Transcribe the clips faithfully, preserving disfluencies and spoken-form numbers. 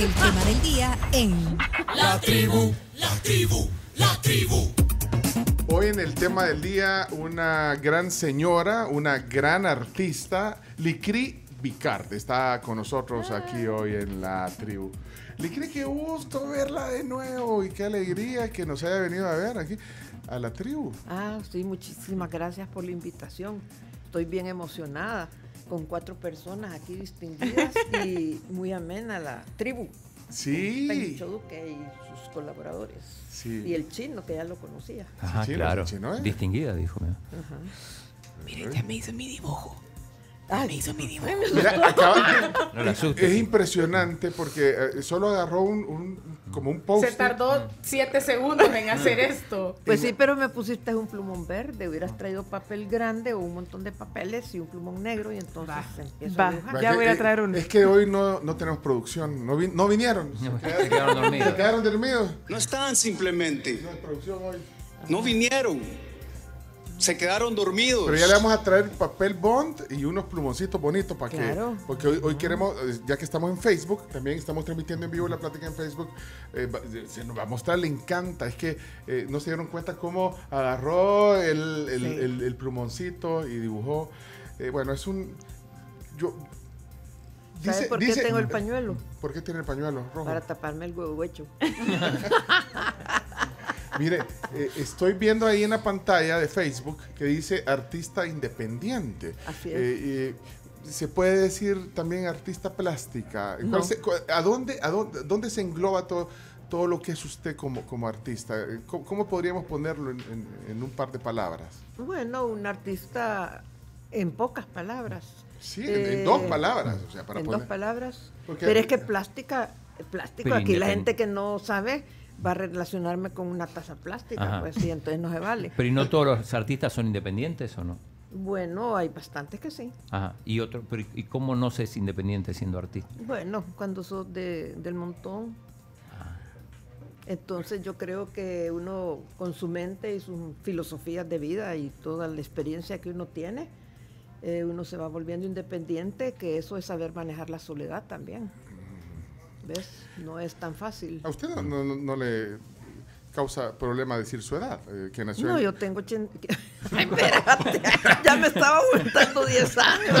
El tema del día en La Tribu, La Tribu, La Tribu. Hoy en el tema del día, una gran señora, una gran artista, Licri Vicard, está con nosotros aquí hoy en La Tribu. Licri, qué gusto verla de nuevo y qué alegría que nos haya venido a ver aquí a La Tribu. Ah, sí, muchísimas gracias por la invitación. Estoy bien emocionada con cuatro personas aquí distinguidas y muy amena la tribu. Sí. Pencho Duque y sus colaboradores. Sí. Y el chino, que ya lo conocía. Ajá, Sí, claro. chino, ¿eh? Distinguida, dijo. Mira. Miren, ya me hizo mi dibujo. Ay, Me hizo mi dibujo. Mira, acaba- No la asustes. es impresionante porque eh, solo agarró un, un- como un post. Se tardó siete segundos en hacer esto. Pues sí, pero me pusiste un plumón verde, hubieras traído papel grande o un montón de papeles y un plumón negro y entonces Va, empiezo va. a dibujar. Ya voy a traer uno. Es que hoy no, no tenemos producción, no, vi- no vinieron. No, se quedaron dormidos. Se quedaron dormidos. No estaban simplemente, No hay producción hoy. no vinieron, se quedaron dormidos. Pero ya le vamos a traer papel bond y unos plumoncitos bonitos para Claro. que, porque hoy, hoy queremos, eh, ya que estamos en Facebook, también estamos transmitiendo en vivo la plática en Facebook, eh, va- se nos va a mostrar, le encanta, es que eh, no se dieron cuenta cómo agarró el, el, Sí. el- el plumoncito y dibujó. Eh, bueno, es un, yo... ¿Sabes por qué tengo el pañuelo? ¿Por qué tiene el pañuelo rojo? Para taparme el huevo hecho. Mire, eh, estoy viendo ahí en la pantalla de Facebook que dice artista independiente. Así es. Eh, eh, ¿Se puede decir también artista plástica? ¿Cuál No. se- cu- ¿A dónde, a dónde, dónde se engloba todo, todo lo que es usted como, como artista? Eh, ¿Cómo, cómo podríamos ponerlo en, en- en un par de palabras? Bueno, un artista en pocas palabras. Sí, en, en Eh, dos palabras. O sea, para en poner- dos palabras. Porque- Pero es que plástica, plástico, Pero aquí la independ- gente que no sabe va a relacionarme con una taza plástica, Ajá. pues sí, entonces no se vale. Pero ¿y no todos los artistas son independientes o no? Bueno, hay bastantes que sí. Ajá. Y otro, pero ¿y cómo no se es independiente siendo artista? Bueno, cuando sos de, del montón. Entonces yo creo que uno con su mente y sus filosofías de vida y toda la experiencia que uno tiene, eh, uno se va volviendo independiente, que eso es saber manejar la soledad también. ¿Ves? No es tan fácil. ¿A usted no, no- no le causa problema decir su edad? eh, que nació No, en- yo tengo ochenta... Ay, espérate, ya me estaba aumentando diez años.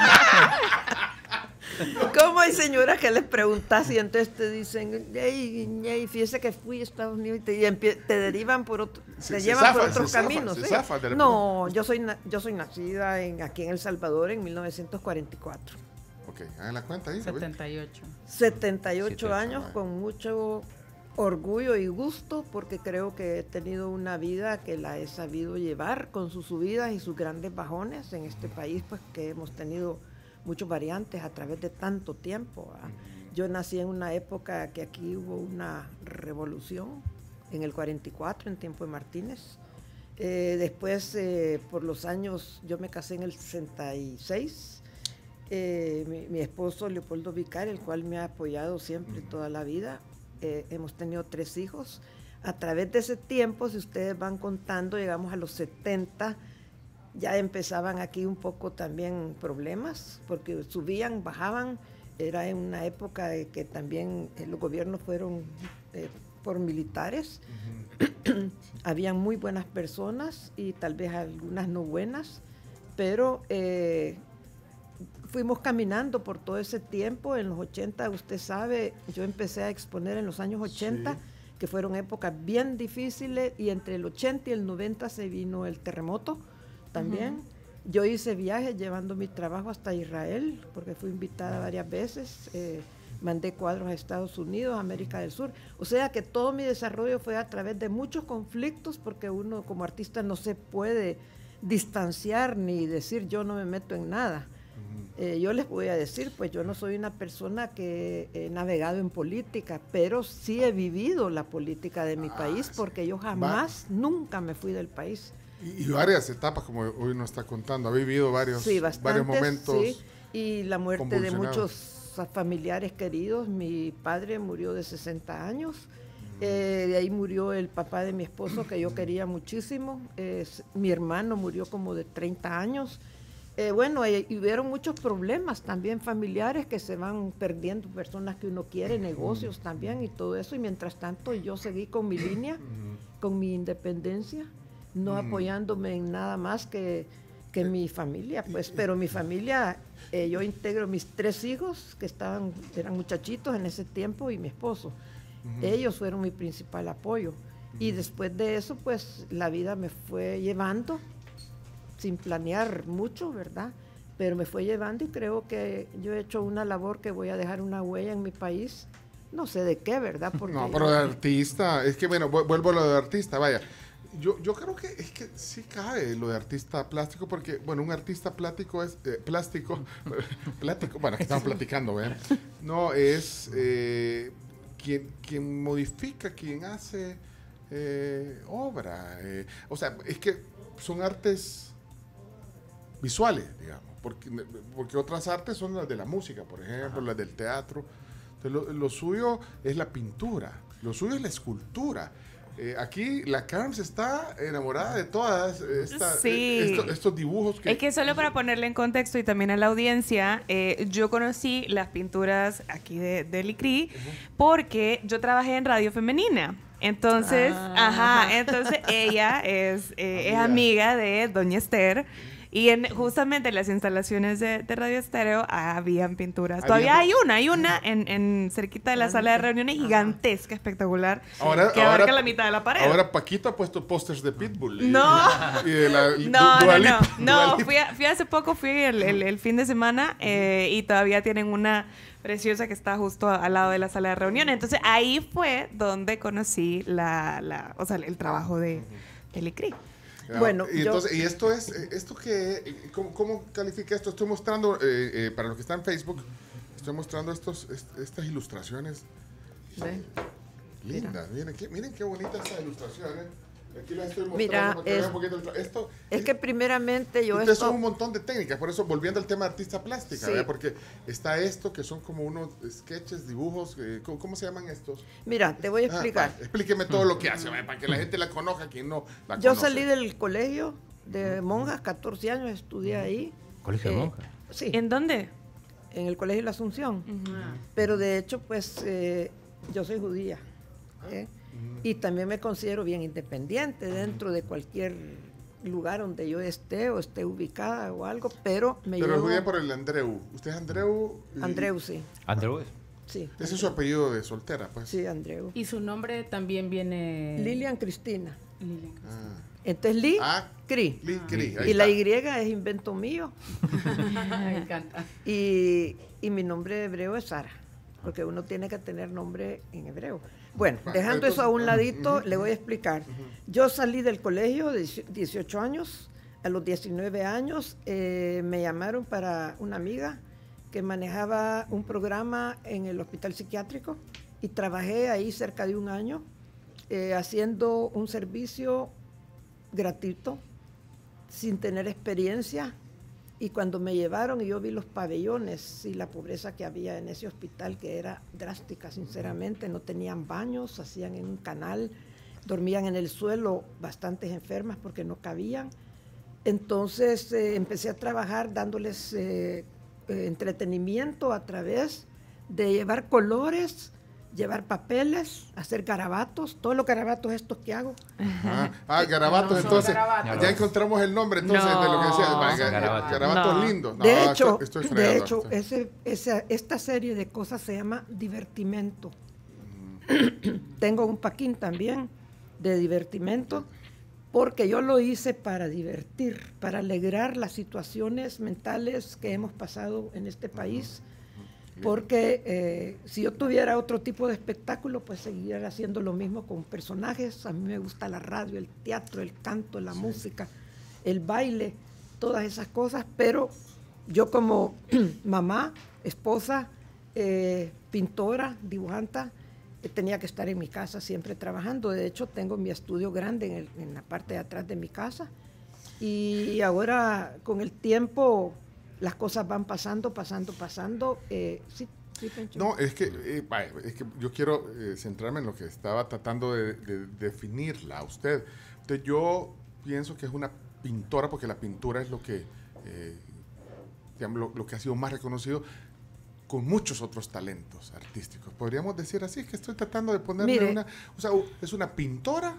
¿Cómo hay señoras que les preguntas y entonces te dicen, hey, hey, fíjese que fui a Estados Unidos y te, y empie- te derivan por otro, Se- te se llevan por zafan, otros se zafan, caminos? se ¿sí? zafan de la- No, yo soy na- yo soy nacida en, aquí en El Salvador en mil novecientos cuarenta y cuatro. Ok, hagan la cuenta ahí. ¿no ve? setenta y ocho. setenta y ocho Siete, años ocho, con mucho orgullo y gusto porque creo que he tenido una vida que la he sabido llevar con sus subidas y sus grandes bajones en este país, pues que hemos tenido muchas variantes a través de tanto tiempo. ¿verdad? Yo nací en una época que aquí hubo una revolución en el cuarenta y cuatro en tiempo de Martínez. Eh, después, eh, por los años, yo me casé en el sesenta y seis. Eh, mi, mi esposo Leopoldo Vicar, el cual me ha apoyado siempre toda la vida. Eh, hemos tenido tres hijos. A través de ese tiempo, si ustedes van contando, llegamos a los setenta, ya empezaban aquí un poco también problemas, porque subían, bajaban. Era en una época de que también eh, los gobiernos fueron eh, por militares. Habían muy buenas personas y tal vez algunas no buenas, pero eh, fuimos caminando por todo ese tiempo. En los ochenta, usted sabe, yo empecé a exponer en los años ochenta, Sí. que fueron épocas bien difíciles, y entre el ochenta y el noventa se vino el terremoto también. Yo hice viajes llevando mi trabajo hasta Israel, porque fui invitada varias veces. Eh, mandé cuadros a Estados Unidos, América del Sur. O sea que todo mi desarrollo fue a través de muchos conflictos, porque uno como artista no se puede distanciar ni decir yo no me meto en nada. Eh, yo les voy a decir, pues yo no soy una persona que he navegado en política, pero sí he vivido la política de mi Ah, país, sí. porque yo jamás, nunca me fui del país. Y, y varias etapas, como hoy nos está contando. Ha vivido varios, Sí, varios bastantes, momentos. sí. Y la muerte de convulsionados. muchos familiares queridos. Mi padre murió de sesenta años. Eh, de ahí murió el papá de mi esposo, que yo quería muchísimo. Eh, mi hermano murió como de treinta años. Eh, bueno, y, y hubieron muchos problemas también familiares que se van perdiendo, personas que uno quiere, negocios también y todo eso. Y mientras tanto yo seguí con mi línea, con mi independencia, no apoyándome en nada más que, que mi familia. Pues, pero mi familia, eh, yo integro mis tres hijos que estaban, eran muchachitos en ese tiempo y mi esposo. Ellos fueron mi principal apoyo. Y después de eso, pues la vida me fue llevando sin planear mucho, ¿verdad? Pero me fue llevando y creo que yo he hecho una labor que voy a dejar una huella en mi país, no sé de qué, ¿verdad? Porque no, pero de artista, es que bueno, vuelvo a lo de artista, vaya. Yo, yo creo que es que sí cabe lo de artista plástico, porque, bueno, un artista plástico es, eh, plástico, plástico, bueno, que estamos platicando, ¿ven? No, es eh, quien, quien modifica, quien hace eh, obra. Eh, o sea, es que son artes visuales, digamos, porque, porque otras artes son las de la música, por ejemplo, las del teatro. Entonces, lo, lo suyo es la pintura, lo suyo es la escultura. Eh, aquí la Carms está enamorada de todas esta, Sí. eh, esto, estos dibujos. Que, Es que solo para ponerle en contexto y también a la audiencia, eh, yo conocí las pinturas aquí de, de Licri porque yo trabajé en Radio Femenina. Entonces, Ah. ajá, entonces ella es, eh, es Amiga. amiga de Doña Esther. Y en justamente las instalaciones de, de Radio Estéreo habían pinturas. Había- Todavía hay una, hay una en, en cerquita de la sala de reuniones gigantesca, espectacular, ahora, que ahora- abarca la mitad de la pared. Ahora Paquito ha puesto pósters de Pitbull. y- No. Y de la, No, Du- no, Dua no, Lipa, Dua no, Lipa. fui, a- fui hace poco, fui el, el- el fin de semana eh, y todavía tienen una preciosa que está justo al lado de la sala de reuniones. Entonces ahí fue donde conocí la, la o sea, el trabajo de, de Licri. Ah, Bueno, y, yo- entonces, y esto es, eh, esto que, ¿cómo, cómo califica esto? Estoy mostrando, eh, eh, para los que están en Facebook, estoy mostrando estos, est- estas ilustraciones ¿ve? lindas. Miren qué, miren qué bonitas estas ilustraciones. Aquí las estoy mostrando Mira, para que vean es- un poquito el tra- esto, Es que primeramente yo ustedes esto, son un montón de técnicas, por eso volviendo al tema de artista plástica, Sí. ¿verdad? Porque está esto que son como unos sketches, dibujos, eh, ¿cómo, cómo se llaman estos? mira, te voy a Ah, explicar. va, explíqueme todo lo que hace, ¿verdad? Para que la gente la conozca, quien no la Yo conoce. salí del colegio de monjas, catorce años estudié ahí. Colegio de Eh, monjas. Sí, ¿En dónde? en el colegio de la Asunción. Pero de hecho, pues eh, yo soy judía. ¿eh? Y también me considero bien independiente dentro de cualquier lugar donde yo esté o esté ubicada o algo, pero me Pero es llevo... judía por el Andreu. ¿Usted es Andreu? y- Andreu, sí. Andreu es. Sí, Ese es su apellido de soltera, pues. sí, Andreu. Y su nombre también viene... Lilian Cristina. Lilian. Ah. Entonces, Li, Ah, Cri. Li- Cri, ahí Y la está. Y es invento mío. Me encanta. Y, y mi nombre hebreo es Sara, porque uno tiene que tener nombre en hebreo. Bueno, Va, dejando entonces, eso a un ujú, ladito, ujú. le voy a explicar. Yo salí del colegio de dieciocho años, a los diecinueve años eh, me llamaron para una amiga que manejaba un programa en el hospital psiquiátrico y trabajé ahí cerca de un año eh, haciendo un servicio gratuito, sin tener experiencia. Y cuando me llevaron y yo vi los pabellones y la pobreza que había en ese hospital, que era drástica, sinceramente, no tenían baños, hacían en un canal, dormían en el suelo bastantes enfermas porque no cabían. Entonces eh, empecé a trabajar dándoles eh, eh, entretenimiento a través de llevar colores, llevar papeles, hacer garabatos, todos los garabatos estos que hago. Ah, ah, garabatos, No son entonces. garabatos. Ya encontramos el nombre, entonces, No, de lo que decía. Va, son ga- garabatos. Garabatos No. lindos. No, De hecho, estoy, estoy de fregando, hecho estoy- ese, esa, esta serie de cosas se llama divertimento. Tengo un paquín también de divertimento, porque yo lo hice para divertir, para alegrar las situaciones mentales que hemos pasado en este país. Porque eh, si yo tuviera otro tipo de espectáculo, pues seguiría haciendo lo mismo con personajes. A mí me gusta la radio, el teatro, el canto, la música, el baile, todas esas cosas, pero yo como mamá, esposa, eh, pintora, dibujanta, eh, tenía que estar en mi casa siempre trabajando. De hecho, tengo mi estudio grande en, el- en la parte de atrás de mi casa. Y ahora, con el tiempo, las cosas van pasando, pasando, pasando. Eh, sí, sí, Pencho. No, es que, eh, vaya, es que yo quiero eh, centrarme en lo que estaba tratando de, de definirla a usted. Entonces, yo pienso que es una pintora, porque la pintura es lo que eh, digamos, lo, lo que ha sido más reconocido con muchos otros talentos artísticos. Podríamos decir así, es que estoy tratando de ponerle Mire, una... O sea, es una pintora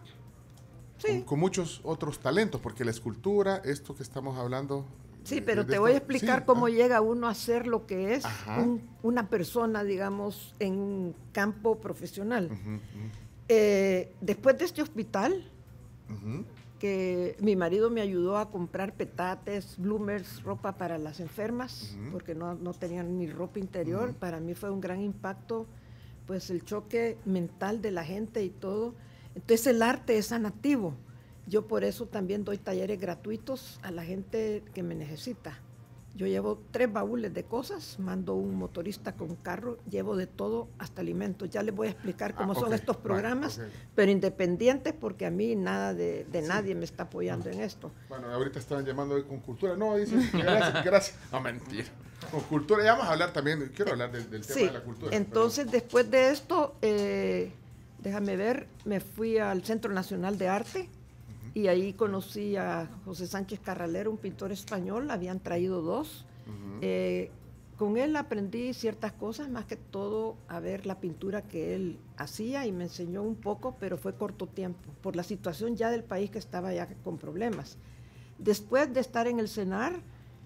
Sí. con, con muchos otros talentos, porque la escultura, esto que estamos hablando... Sí, de- pero de te esto- voy a explicar sí, cómo ah, llega uno a ser lo que es Ajá. un- una persona, digamos, en un campo profesional. ujú, ujú, Eh, después de este hospital, ujú. que mi marido me ayudó a comprar petates, bloomers, ropa para las enfermas, Ujú. porque no, no tenían ni ropa interior. Ujú. Para mí fue un gran impacto, pues el choque mental de la gente y todo. Entonces el arte es sanativo. Yo por eso también doy talleres gratuitos a la gente que me necesita. Yo llevo tres baúles de cosas, mando un motorista con carro, llevo de todo hasta alimentos. Ya les voy a explicar cómo Ah, son ok, estos vale, programas, ok. pero independientes, porque a mí nada de, de nadie me está apoyando en esto. Bueno, ahorita estaban llamando hoy con cultura. No, dicen, gracias, gracias. No, mentira. Con cultura, ya vamos a hablar también, quiero hablar del, del tema Sí, de la cultura. entonces después de esto, eh, déjame ver, me fui al Centro Nacional de Arte y ahí conocí a José Sánchez Carralero, un pintor español, habían traído dos. Ujú. Eh, con él aprendí ciertas cosas, más que todo a ver la pintura que él hacía y me enseñó un poco, pero fue corto tiempo, por la situación ya del país que estaba ya con problemas. Después de estar en el CENAR,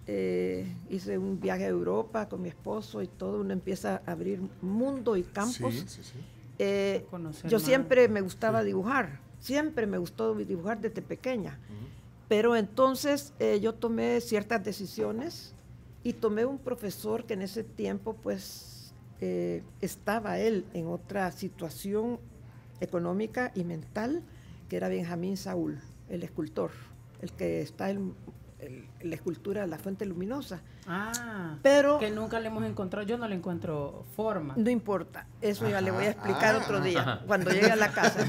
eh, hice un viaje a Europa con mi esposo y todo, uno empieza a abrir mundo y campos. Sí, sí, sí. Eh, Conocer yo más. siempre me gustaba dibujar, siempre me gustó dibujar desde pequeña, pero entonces eh, yo tomé ciertas decisiones y tomé un profesor que en ese tiempo pues eh, estaba él en otra situación económica y mental, que era Benjamín Saúl, el escultor, el que está en la escultura La Fuente Luminosa. Ah, Pero que nunca le hemos encontrado, yo no le encuentro forma. no importa, eso ya le voy a Ajá, explicar ah, otro día, ajá. cuando llegue a la casa.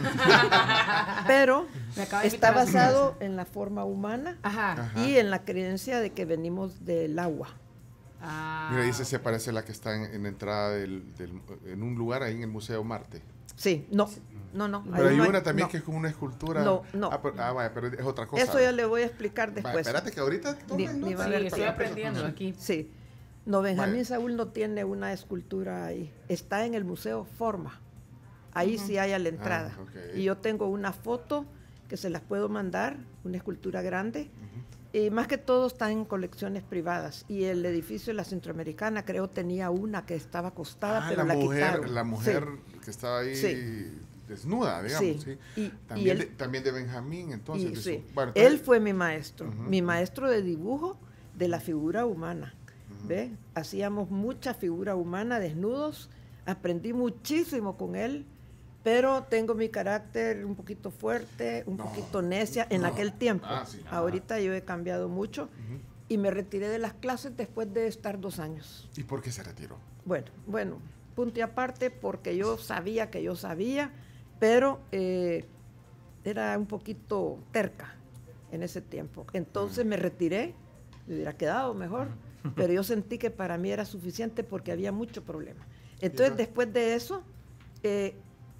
Pero Me acaba de está invitar a su basado en la forma humana Ajá. Ajá. y en la creencia de que venimos del agua. Ah, Mira, dice, se parece a la que está en, en la entrada del, del- en un lugar ahí en el Museo Marte. Sí, no, no, no. Pero ahí hay no una también no. que es como una escultura. No, no. Ah, pero, ah, vaya, pero es otra cosa. Eso ya le voy a explicar Vaya, después. espérate que ahorita Ni- tomen ni nota. va a sí, haber estoy problema. aprendiendo aquí. Sí. No, Benjamín Vaya. Saúl no tiene una escultura ahí. Está en el Museo Forma. Ahí sí hay a la entrada. Ah, ok. Y yo tengo una foto que se las puedo mandar, una escultura grande. Y más que todo está en colecciones privadas. Y el edificio de la Centroamericana creo tenía una que estaba acostada, Ah, pero la, la, mujer, quitaron. la Sí. mujer que estaba ahí Sí. desnuda, digamos. Sí. Sí. Y- también, y él- de, también de Benjamín, entonces. Y de sí, su- bueno, él entonces- fue mi maestro, Ujú, mi ujú. maestro de dibujo de la figura humana. ¿Ve? Hacíamos mucha figura humana, desnudos, aprendí muchísimo con él, pero tengo mi carácter un poquito fuerte, un No, poquito necia en no. aquel tiempo. Ah, sí. Ahorita yo he cambiado mucho y me retiré de las clases después de estar dos años. ¿Y por qué se retiró? Bueno, bueno, punto y aparte, porque yo sabía que yo sabía, pero eh, era un poquito terca en ese tiempo. Entonces me retiré, me hubiera quedado mejor, pero yo sentí que para mí era suficiente porque había mucho problema. Entonces, Ajá. después de eso, eh,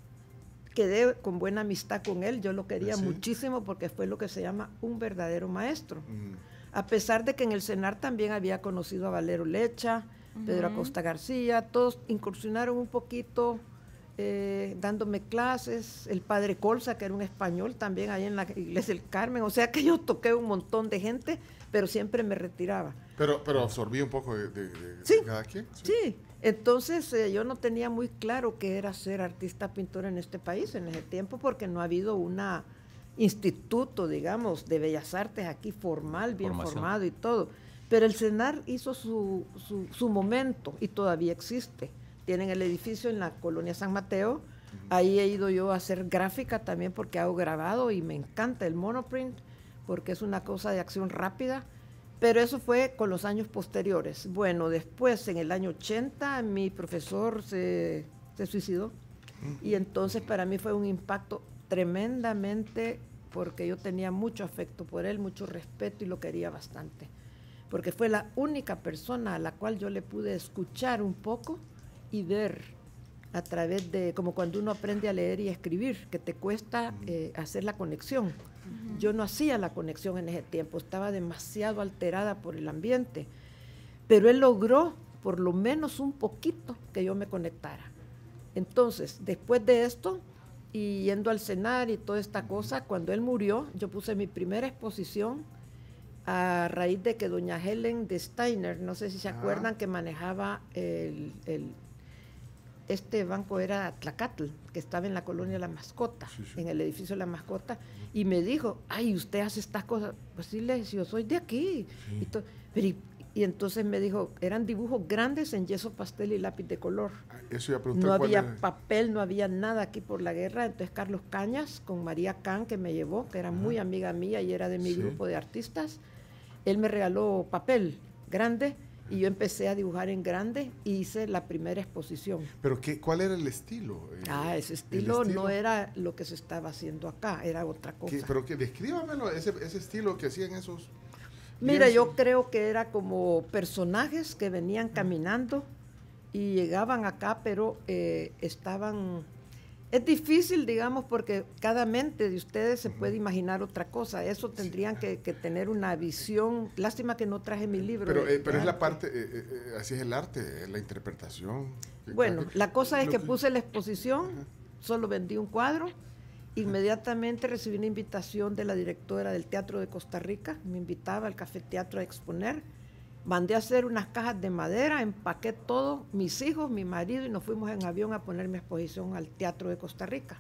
quedé con buena amistad con él, yo lo quería ¿Sí? muchísimo porque fue lo que se llama un verdadero maestro. Mm. A pesar de que en el CENAR también había conocido a Valero Lecha, Pedro Acosta García, todos incursionaron un poquito eh, dándome clases, el padre Colza, que era un español también ahí en la iglesia del Carmen, o sea que yo toqué un montón de gente, pero siempre me retiraba. Pero, pero absorbí un poco de, de- de- Sí. de cada quien. Sí, entonces eh, yo no tenía muy claro qué era ser artista pintor en este país en ese tiempo, porque no ha habido una instituto, digamos, de bellas artes aquí formal, bien Formación. formado y todo. Pero el CENAR hizo su, su, su momento y todavía existe. Tienen el edificio en la colonia San Mateo. Ahí he ido yo a hacer gráfica también porque hago grabado y me encanta el monoprint porque es una cosa de acción rápida. Pero eso fue con los años posteriores. Bueno, después, en el año ochenta, mi profesor se, se suicidó. Y entonces para mí fue un impacto tremendamente porque yo tenía mucho afecto por él, mucho respeto y lo quería bastante. Porque fue la única persona a la cual yo le pude escuchar un poco y ver a través de, como cuando uno aprende a leer y a escribir, que te cuesta eh, hacer la conexión. Yo no hacía la conexión en ese tiempo, estaba demasiado alterada por el ambiente. pero él logró por lo menos un poquito que yo me conectara. Entonces, después de esto, y yendo al cenar y toda esta cosa, cuando él murió, yo puse mi primera exposición a raíz de que doña Helen de Steiner, no sé si se acuerdan, que manejaba el, el, este banco era Tlacatl, que estaba en la colonia La Mascota, sí, sí. en el edificio La Mascota, y me dijo, ay, usted hace estas cosas. Pues sí, le dije, yo soy de aquí. Sí. Y, to, pero y, y entonces me dijo, eran dibujos grandes en yeso pastel y lápiz de color. Eso iba a preguntar, no había era? papel, no había nada aquí por la guerra. Entonces Carlos Cañas, con María Can, que me llevó, que era Ajá. muy amiga mía y era de mi sí. grupo de artistas, él me regaló papel grande y yo empecé a dibujar en grande y hice la primera exposición. ¿Pero qué, cuál era el estilo? Ah, ese estilo, estilo no era lo que se estaba haciendo acá, era otra cosa. ¿Qué, pero que descríbamelo, ese, ese estilo que hacían esos... Mira, yo creo que era como personajes que venían caminando y llegaban acá, pero eh, estaban... Es difícil, digamos, porque cada mente de ustedes se puede imaginar otra cosa. Eso tendrían que, que tener una visión. Lástima que no traje mi libro. Pero, de, eh, pero de es la parte, eh, eh, así es el arte, la interpretación. Bueno, la cosa es que puse la exposición, Ajá. solo vendí un cuadro. Inmediatamente recibí una invitación de la directora del Teatro de Costa Rica. Me invitaba al Café Teatro a exponer. Mandé a hacer unas cajas de madera, empaqué todo, mis hijos, mi marido, y nos fuimos en avión a poner mi exposición al Teatro de Costa Rica.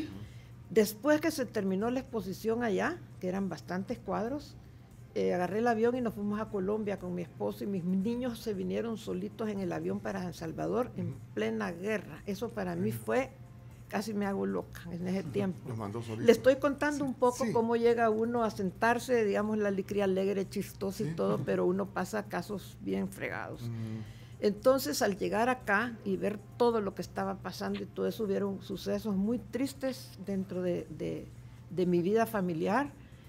Después que se terminó la exposición allá, que eran bastantes cuadros, eh, agarré el avión y nos fuimos a Colombia con mi esposo, y mis niños se vinieron solitos en el avión para San Salvador en plena guerra. Eso para mí fue... Casi me hago loca en ese tiempo. Le estoy contando sí, un poco sí. cómo llega uno a sentarse, digamos, la Licri alegre, chistosa sí. y todo, pero uno pasa casos bien fregados. Mm. Entonces, al llegar acá y ver todo lo que estaba pasando y todo eso, hubieron sucesos muy tristes dentro de, de, de mi vida familiar,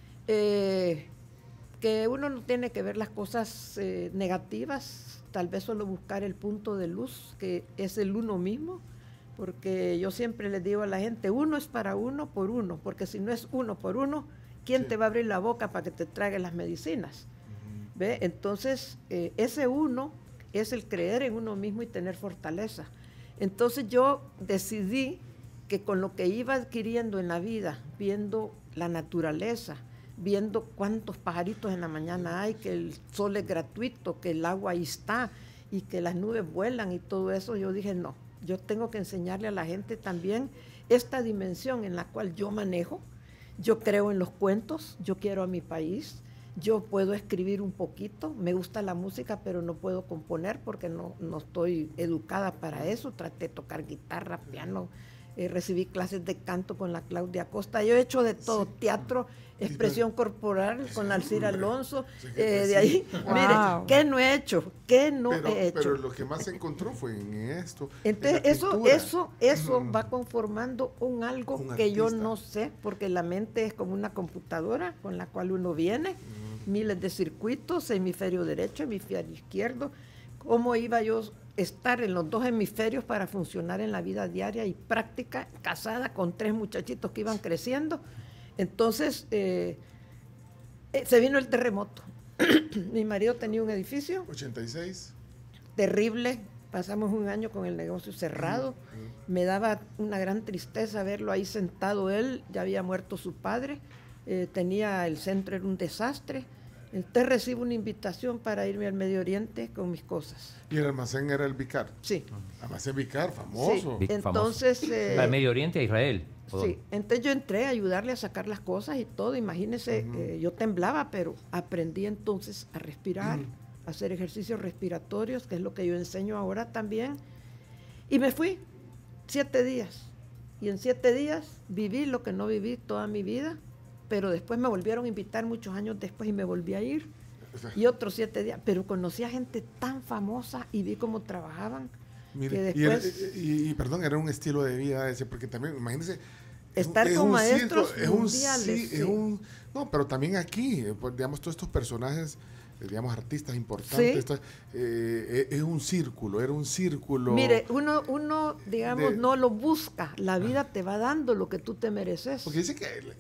eh, que uno no tiene que ver las cosas eh, negativas, tal vez solo buscar el punto de luz, que es el uno mismo. Porque yo siempre les digo a la gente, uno es para uno por uno, porque si no es uno por uno, ¿quién sí. te va a abrir la boca para que te traigan las medicinas? Uh-huh. ¿Ve? Entonces, eh, ese uno es el creer en uno mismo y tener fortaleza. Entonces yo decidí que con lo que iba adquiriendo en la vida, viendo la naturaleza, viendo cuántos pajaritos en la mañana hay, que el sol es gratuito, que el agua ahí está y que las nubes vuelan y todo eso, yo dije no. Yo tengo que enseñarle a la gente también esta dimensión en la cual yo manejo. Yo creo en los cuentos, yo quiero a mi país, yo puedo escribir un poquito, me gusta la música, pero no puedo componer porque no, no estoy educada para eso. Traté de tocar guitarra, piano, eh, recibí clases de canto con la Claudia Costa. Yo he hecho de todo, sí. teatro, expresión sí, corporal con Alcira Alonso, sí, eh, de ahí, wow. mire, ¿qué no he hecho? ¿Qué no pero, he hecho? Pero lo que más se encontró fue en esto. Entonces, en eso, eso, eso mm. va conformando un algo un que yo no sé, porque la mente es como una computadora con la cual uno viene, mm. miles de circuitos, hemisferio derecho, hemisferio izquierdo. ¿Cómo iba yo a estar en los dos hemisferios para funcionar en la vida diaria y práctica, casada con tres muchachitos que iban creciendo? Entonces, eh, eh, se vino el terremoto. Mi marido tenía un edificio. ochenta y seis. Terrible. Pasamos un año con el negocio cerrado. Uh-huh. Me daba una gran tristeza verlo ahí sentado él. Ya había muerto su padre. Eh, tenía el centro, era un desastre. Entonces recibo una invitación para irme al Medio Oriente con mis cosas. ¿Y el almacén era el Vicar? Sí. Almacén Vicar, famoso. Sí. Entonces... Eh, ¿Al Medio Oriente a Israel? Sí, entonces yo entré a ayudarle a sacar las cosas y todo, imagínense, uh-huh. eh, yo temblaba, pero aprendí entonces a respirar, uh-huh. a hacer ejercicios respiratorios, que es lo que yo enseño ahora también, y me fui siete días, y en siete días viví lo que no viví toda mi vida, pero después me volvieron a invitar muchos años después y me volví a ir, y otros siete días, pero conocí a gente tan famosa y vi cómo trabajaban. Mire, que después, y, era, y, y perdón, era un estilo de vida ese, porque también, imagínense, estar es con un maestros circo, es un, mundiales. Sí, es un, no, pero también aquí, pues, digamos, todos estos personajes, digamos, artistas importantes, sí. esto, eh, es un círculo, era un círculo. Mire, uno, uno digamos, de, no lo busca, la vida te va dando lo que tú te mereces. Porque dice que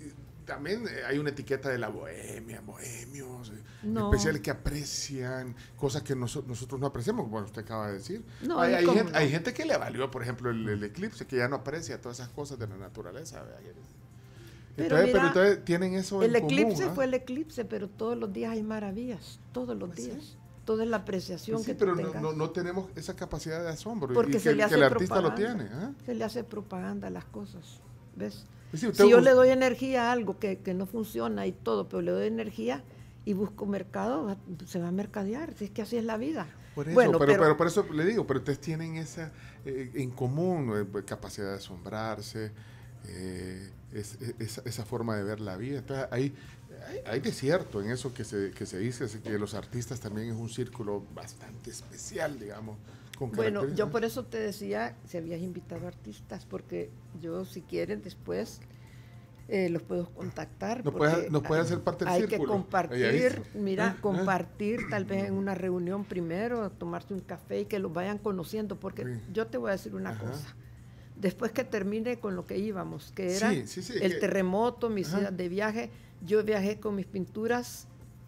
también eh, hay una etiqueta de la bohemia, bohemios, eh, No. especiales que aprecian cosas que noso- nosotros no apreciamos, como usted acaba de decir. No, hay, y hay cómo gente, no. hay gente que le valió, por ejemplo, el, el eclipse, que ya no aprecia todas esas cosas de la naturaleza. ¿verdad? Pero Entonces, mira, pero entonces tienen eso El en común, eclipse ¿ah? fue el eclipse, pero todos los días hay maravillas, todos los Pues sí. días. Toda es la apreciación Pues sí, que pero tú no, tengas. no, no tenemos esa capacidad de asombro y Porque que, se le que hace el artista lo propaganda. tiene. ¿ah? Se le hace propaganda a las cosas, ¿ves? Pues sí, usted Si yo bus- le doy energía a algo que, que no funciona y todo, pero le doy energía y busco mercado, va- se va a mercadear, si es que así es la vida. Por eso, Bueno, pero, pero- pero por eso le digo, pero ustedes tienen esa eh, en común eh, capacidad de asombrarse, eh, es- es- esa, esa forma de ver la vida. Entonces, hay, hay, hay de cierto en eso que se, que se dice, así que los artistas también es un círculo bastante especial, digamos. Con Bueno, caracteres- yo por eso te decía si habías invitado artistas, porque yo si quieren después eh, los puedo contactar. Nos porque puede- nos puede hay- hacer parte del Hay círculo. que compartir, Ahí, ahí. mira, Ah, ah. compartir tal vez en una reunión primero, tomarse un café y que los vayan conociendo, porque Sí. yo te voy a decir una Ajá. cosa. Después que termine con lo que íbamos, que era Sí, sí, sí, el que- terremoto, mis Ajá. idas de viaje, yo viajé con mis pinturas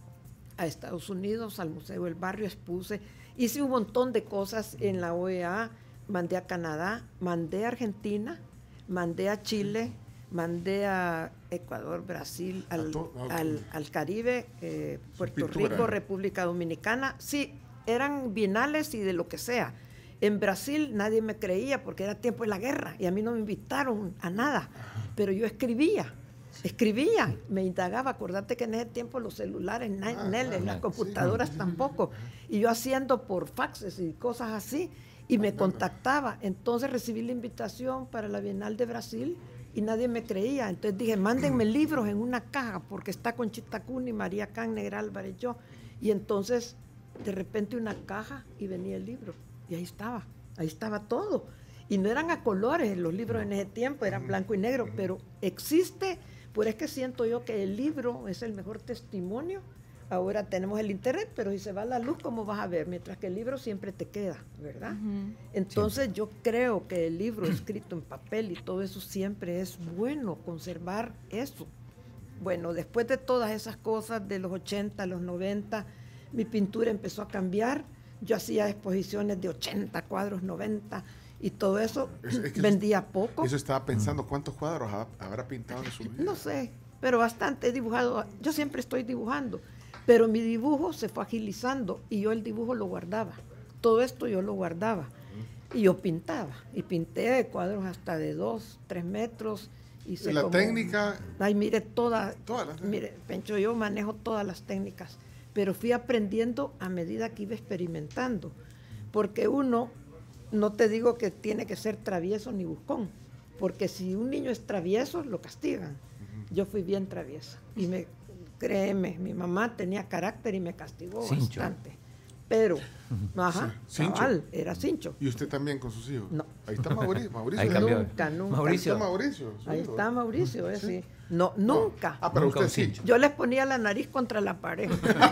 a Estados Unidos, al Museo del Barrio, expuse, hice un montón de cosas en la O E A, mandé a Canadá, mandé a Argentina, mandé a Chile, mandé a Ecuador, Brasil, al, to- ah, ok. al, al Caribe, eh, Puerto pintura. Rico, República Dominicana. Sí, eran bienales y de lo que sea. En Brasil nadie me creía porque era tiempo de la guerra y a mí no me invitaron a nada, pero yo escribía. Escribía, me indagaba, acordate que en ese tiempo los celulares, na- Ah, nel, claro, las sí. computadoras tampoco, y yo haciendo por faxes y cosas así, y me contactaba. Entonces recibí la invitación para la Bienal de Brasil y nadie me creía. Entonces dije, mándenme libros en una caja, porque está Conchita Cuni, María Can, Negra Álvarez, yo. Y entonces, de repente una caja y venía el libro, y ahí estaba, ahí estaba todo. Y no eran a colores los libros en ese tiempo, eran blanco y negro, pero existe, pues es que siento yo que el libro es el mejor testimonio. Ahora tenemos el internet, pero si se va la luz, ¿cómo vas a ver? Mientras que el libro siempre te queda, ¿verdad? Ujú. Entonces yo creo que el libro escrito en papel y todo eso siempre es bueno, conservar eso. Bueno, después de todas esas cosas de los ochenta, los noventa, mi pintura empezó a cambiar. Yo hacía exposiciones de ochenta cuadros, noventa, y todo eso Es- es que vendía poco. Eso estaba pensando, ¿cuántos cuadros ha- habrá pintado en su vida? No sé, pero bastante he dibujado. Yo siempre estoy dibujando, pero mi dibujo se fue agilizando y yo el dibujo lo guardaba. Todo esto yo lo guardaba y yo pintaba. Y pinté cuadros hasta de dos, tres metros. Hice ¿Y la como- técnica? Ay, mire, toda, Todas las técnicas. mire, Pencho, yo manejo todas las técnicas, pero fui aprendiendo a medida que iba experimentando. Porque uno, no te digo que tiene que ser travieso ni buscón, porque si un niño es travieso, lo castigan. Yo fui bien traviesa y me, créeme, mi mamá tenía carácter y me castigó Cincho. bastante. Pero, ajá, Sí, cincho. cabal, era cincho. ¿Y usted también con sus hijos? No. Ahí está Mauricio. Mauricio. Ahí ¿no? cambió. Nunca, nunca. Mauricio. Ahí está Mauricio. su Ahí hijo. está Mauricio, eh, Sí. sí. No, nunca. Ah, pero Nunca usted un sí. cincho. Yo les ponía la nariz contra la pared.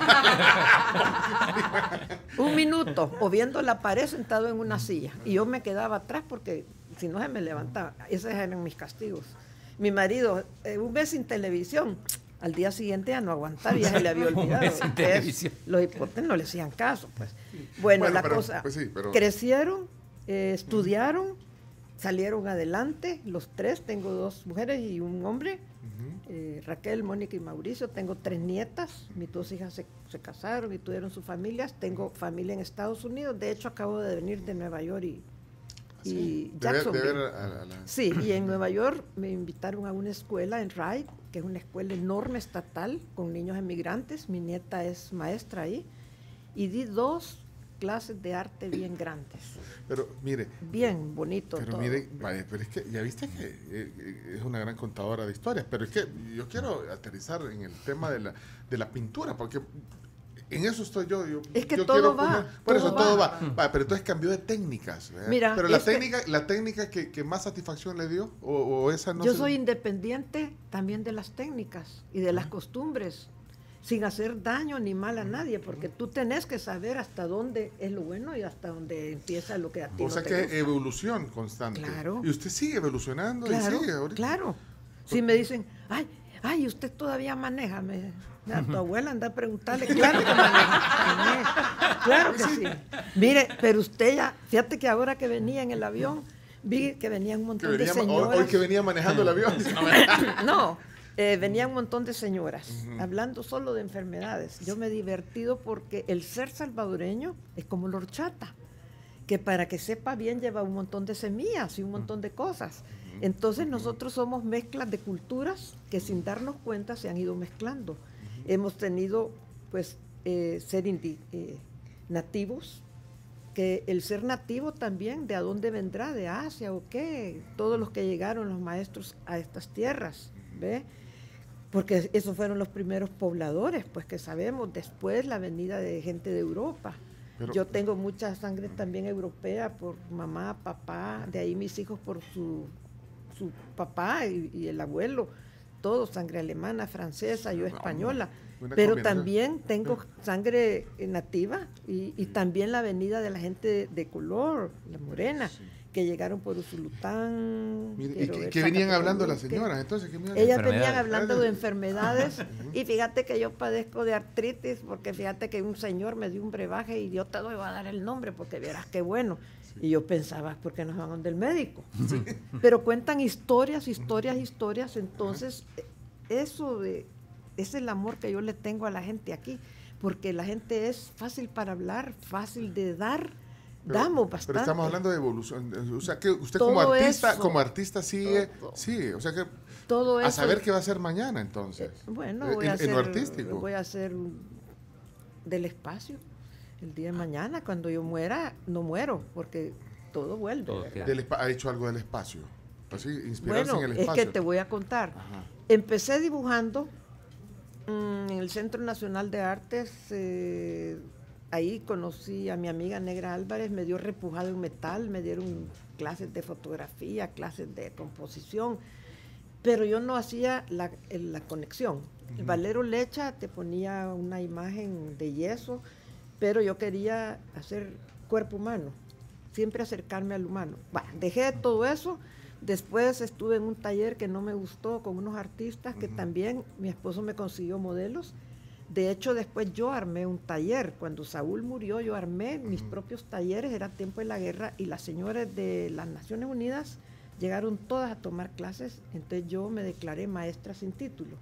Un minuto, o viendo la pared sentado en una silla. Y yo me quedaba atrás porque si no se me levantaba. Esos eran mis castigos. Mi marido, eh, un mes sin televisión, al día siguiente ya no aguantaba, ya se le había olvidado. mes sin Entonces, televisión. los hipotes no le hacían caso, pues. Bueno, Bueno, la pero- cosa, pues sí, pero- crecieron, eh, estudiaron, salieron adelante, los tres, tengo dos mujeres y un hombre. Eh, Raquel, Mónica y Mauricio. Tengo tres nietas, mis dos hijas se, se casaron y tuvieron sus familias. Tengo familia en Estados Unidos, de hecho acabo de venir de Nueva York y, y De ver, de Jacksonville. ver a, a la- Sí, y en Nueva York me invitaron a una escuela en Ride, que es una escuela enorme estatal con niños emigrantes. Mi nieta es maestra ahí y di dos clases de arte bien grandes, Pero mire, bien bonito pero todo. mire, vaya, pero es que ya viste que eh, eh, es una gran contadora de historias, pero es que yo quiero aterrizar en el tema de la, de la pintura, porque en eso estoy yo. yo Es que yo todo quiero va, poner- por todo eso todo va. va. Va, pero entonces cambió de técnicas. ¿verdad? Mira, pero la es que- técnica, la técnica que, que más satisfacción le dio, o, o esa no Yo se- soy independiente también de las técnicas y de las costumbres, sin hacer daño ni mal a nadie, porque tú tenés que saber hasta dónde es lo bueno y hasta dónde empieza lo que a ti O no sea te que gusta. evolución constante. Claro. Y usted sigue evolucionando Claro, y sigue ahorita. claro. Si me dicen, ay, ay, usted todavía maneja. Me, a tu abuela anda a preguntarle, claro que maneja. Claro que sí. Mire, pero usted ya, fíjate que ahora que venía en el avión, vi que venían un montón Que venía, de señoras. hoy, hoy que venía manejando el avión. No, eh, venía un montón de señoras uh-huh. hablando solo de enfermedades. Yo me he divertido porque el ser salvadoreño es como la horchata, que para que sepa bien lleva un montón de semillas y un montón de cosas. Entonces nosotros somos mezclas de culturas que sin darnos cuenta se han ido mezclando. Uh-huh. Hemos tenido pues eh, ser indi- eh, nativos, que el ser nativo también, ¿de a dónde vendrá? ¿De Asia o qué? Todos los que llegaron, los maestros a estas tierras, ¿ve? Porque esos fueron los primeros pobladores, pues que sabemos, después la venida de gente de Europa. Pero, yo tengo mucha sangre también europea por mamá, papá, de ahí mis hijos por su, su papá y, y el abuelo, todo sangre alemana, francesa, yo española. Pero también tengo sangre nativa y, y también la venida de la gente de, de color, la morena, sí. que llegaron por Usulután. Mire, ¿y qué, qué venían hablando las señoras? Entonces, ¿qué ellas venían hablando de enfermedades y fíjate que yo padezco de artritis porque fíjate que un señor me dio un brebaje y yo te doy a dar el nombre porque verás qué bueno. Sí. Y yo pensaba, ¿por qué nos van del médico? Sí. Pero cuentan historias, historias, historias, entonces eso de... es el amor que yo le tengo a la gente aquí, porque la gente es fácil para hablar, fácil de dar, pero, damos bastante. Pero estamos hablando de evolución, o sea que usted todo como artista, eso, como artista sigue, todo, sí, o sea que todo a eso, saber qué va a hacer mañana entonces. Eh, bueno, voy en, a hacer, en lo artístico. Voy a hacer del espacio el día de mañana, cuando yo muera, no muero, porque todo vuelve. Todo del, ¿ha hecho algo del espacio? Así, inspirarse bueno, en el espacio. Es que te voy a contar. Ajá. Empecé dibujando en el Centro Nacional de Artes, eh, ahí conocí a mi amiga Negra Álvarez, me dio repujado en metal, me dieron clases de fotografía, clases de composición, pero yo no hacía la, la conexión. Uh-huh. El Valero Lecha te ponía una imagen de yeso, pero yo quería hacer cuerpo humano, siempre acercarme al humano. Bueno, dejé todo eso. Después estuve en un taller que no me gustó con unos artistas que uh-huh. también mi esposo me consiguió modelos. De hecho, después yo armé un taller. Cuando Saúl murió, yo armé uh-huh. mis propios talleres. Era tiempo de la guerra y las señoras de las Naciones Unidas llegaron todas a tomar clases. Entonces yo me declaré maestra sin título.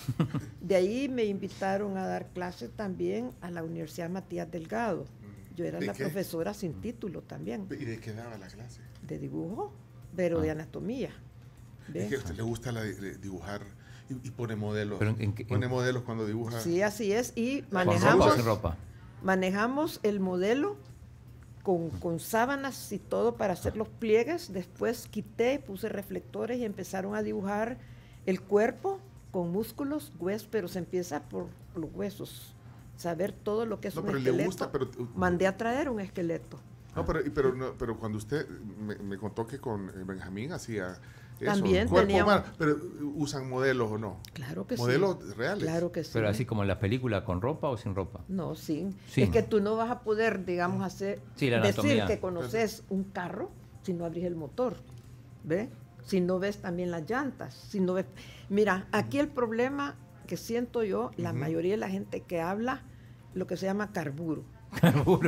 De ahí me invitaron a dar clases también a la Universidad Matías Delgado. Yo era la qué? profesora sin título también. ¿Y de qué daba la clase? De dibujo. Pero ah. de anatomía. ¿Ves? Es que a usted le gusta la, de, dibujar y, y pone modelos. ¿Pero en, en, pone modelos cuando dibuja. Sí, así es. Y manejamos, ¿Con ropa, ropa? manejamos el modelo con, con sábanas y todo para hacer los pliegues. Después quité, puse reflectores y empezaron a dibujar el cuerpo con músculos, huesos, pero se empieza por los huesos. Saber todo lo que es no, un pero esqueleto. Le gusta, pero, uh, Mandé a traer un esqueleto. No, pero, pero, no, pero cuando usted me, me contó que con Benjamín hacía eso, también cuerpo teníamos, humano, pero ¿usan modelos o no? Claro que ¿Modelos sí. ¿Modelos reales? Claro que sí. Pero así como en la película, ¿con ropa o sin ropa? No, sin. Sí. Es que tú no vas a poder, digamos, hacer, sí, la decir anatomía. que conoces un carro si no abrís el motor, ¿ves? Si no ves también las llantas, si no ves... Mira, aquí el problema que siento yo, la uh-huh. mayoría de la gente que habla, lo que se llama carburo. Carburo.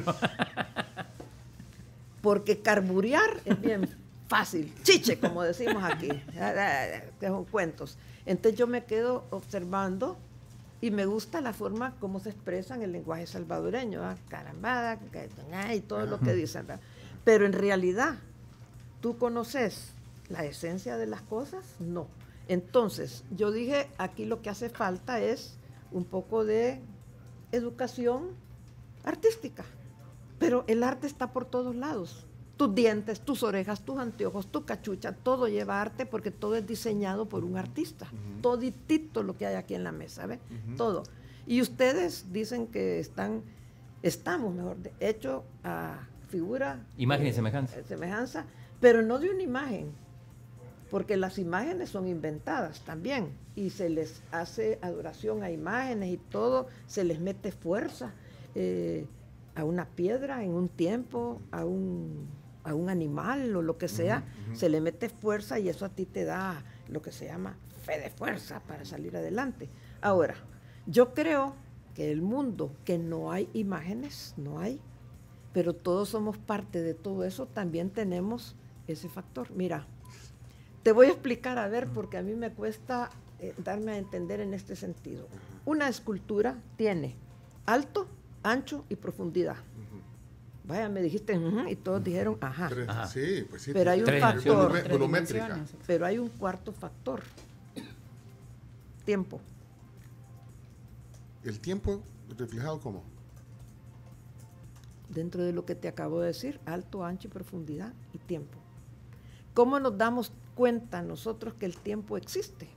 Porque carburear es bien fácil, chiche, como decimos aquí, que son cuentos. Entonces yo me quedo observando y me gusta la forma como se expresa en el lenguaje salvadoreño, ¿eh? Carambada, y todo lo que dicen, ¿verdad? Pero en realidad, ¿tú conoces la esencia de las cosas? No. Entonces, yo dije, aquí lo que hace falta es un poco de educación artística. Pero el arte está por todos lados. Tus dientes, tus orejas, tus anteojos, tu cachucha, todo lleva arte porque todo es diseñado por un artista. Uh-huh. Toditito lo que hay aquí en la mesa, ¿ves? Uh-huh. Todo. Y ustedes dicen que están, estamos, mejor, de hecho, a figura... Imagen y eh, semejanza. Semejanza, pero no de una imagen, porque las imágenes son inventadas también y se les hace adoración a imágenes y todo, se les mete fuerza. Eh, a una piedra en un tiempo, a un, a un animal o lo que sea, uh-huh, uh-huh. se le mete fuerza y eso a ti te da lo que se llama fe de fuerza para salir adelante. Ahora, yo creo que el mundo, que no hay imágenes, no hay, pero todos somos parte de todo eso, también tenemos ese factor. Mira, te voy a explicar, a ver, porque a mí me cuesta eh, darme a entender en este sentido. Una escultura tiene alto, ancho y profundidad. Vaya, me dijiste, uh-huh, y todos dijeron, ajá. Tres, Ajá. sí, pues sí. Pero hay un Tres factor, Volume- volumétrica. dimensiones. pero hay un cuarto factor. Tiempo. ¿El tiempo reflejado cómo? Dentro de lo que te acabo de decir, alto, ancho y profundidad y tiempo. ¿Cómo nos damos cuenta nosotros que el tiempo existe?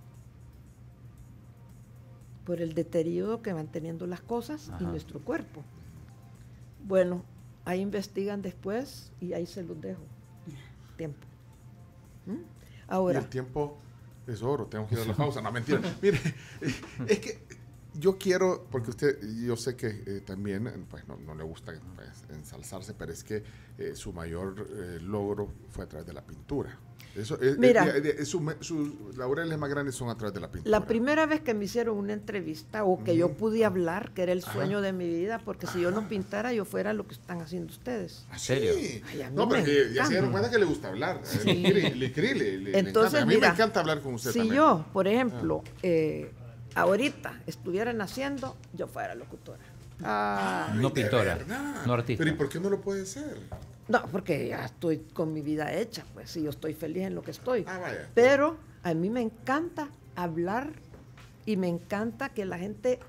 Por el deterioro que van teniendo las cosas y Ajá. nuestro cuerpo. Bueno, ahí investigan después y ahí se los dejo. Tiempo. ¿Mm? Y Ahora, el tiempo es oro, tengo que ir a la pausa. No, mentira. Mire, es que yo quiero, porque usted, yo sé que eh, también, pues no, no le gusta pues, ensalzarse, pero es que eh, su mayor eh, logro fue a través de la pintura. Eso, es, Mira. eh, eh, eh, su- sus laureles más grandes son a través de la pintura. la primera vez que me hicieron una entrevista o que yo pude hablar, que era el sueño Ajá. de mi vida, porque si yo no pintara, yo fuera lo que están haciendo ustedes. ¿Ah, serio? sí? Ay, a mí No, me pero que ya se encanta. dieron cuenta que le gusta hablar. Eh, Le, quiere- le, quiere- le- le- le Entonces, encanta. A mí mira, me encanta hablar con usted si también. yo, por ejemplo, eh, ahorita estuviera naciendo, yo fuera locutora. Ah, No de pintora, verdad. no artista. Pero ¿y por qué no lo puede ser? no, porque ya estoy con mi vida hecha, pues sí, yo estoy feliz en lo que estoy. Ah, vaya. Pero a mí me encanta hablar y me encanta que la gente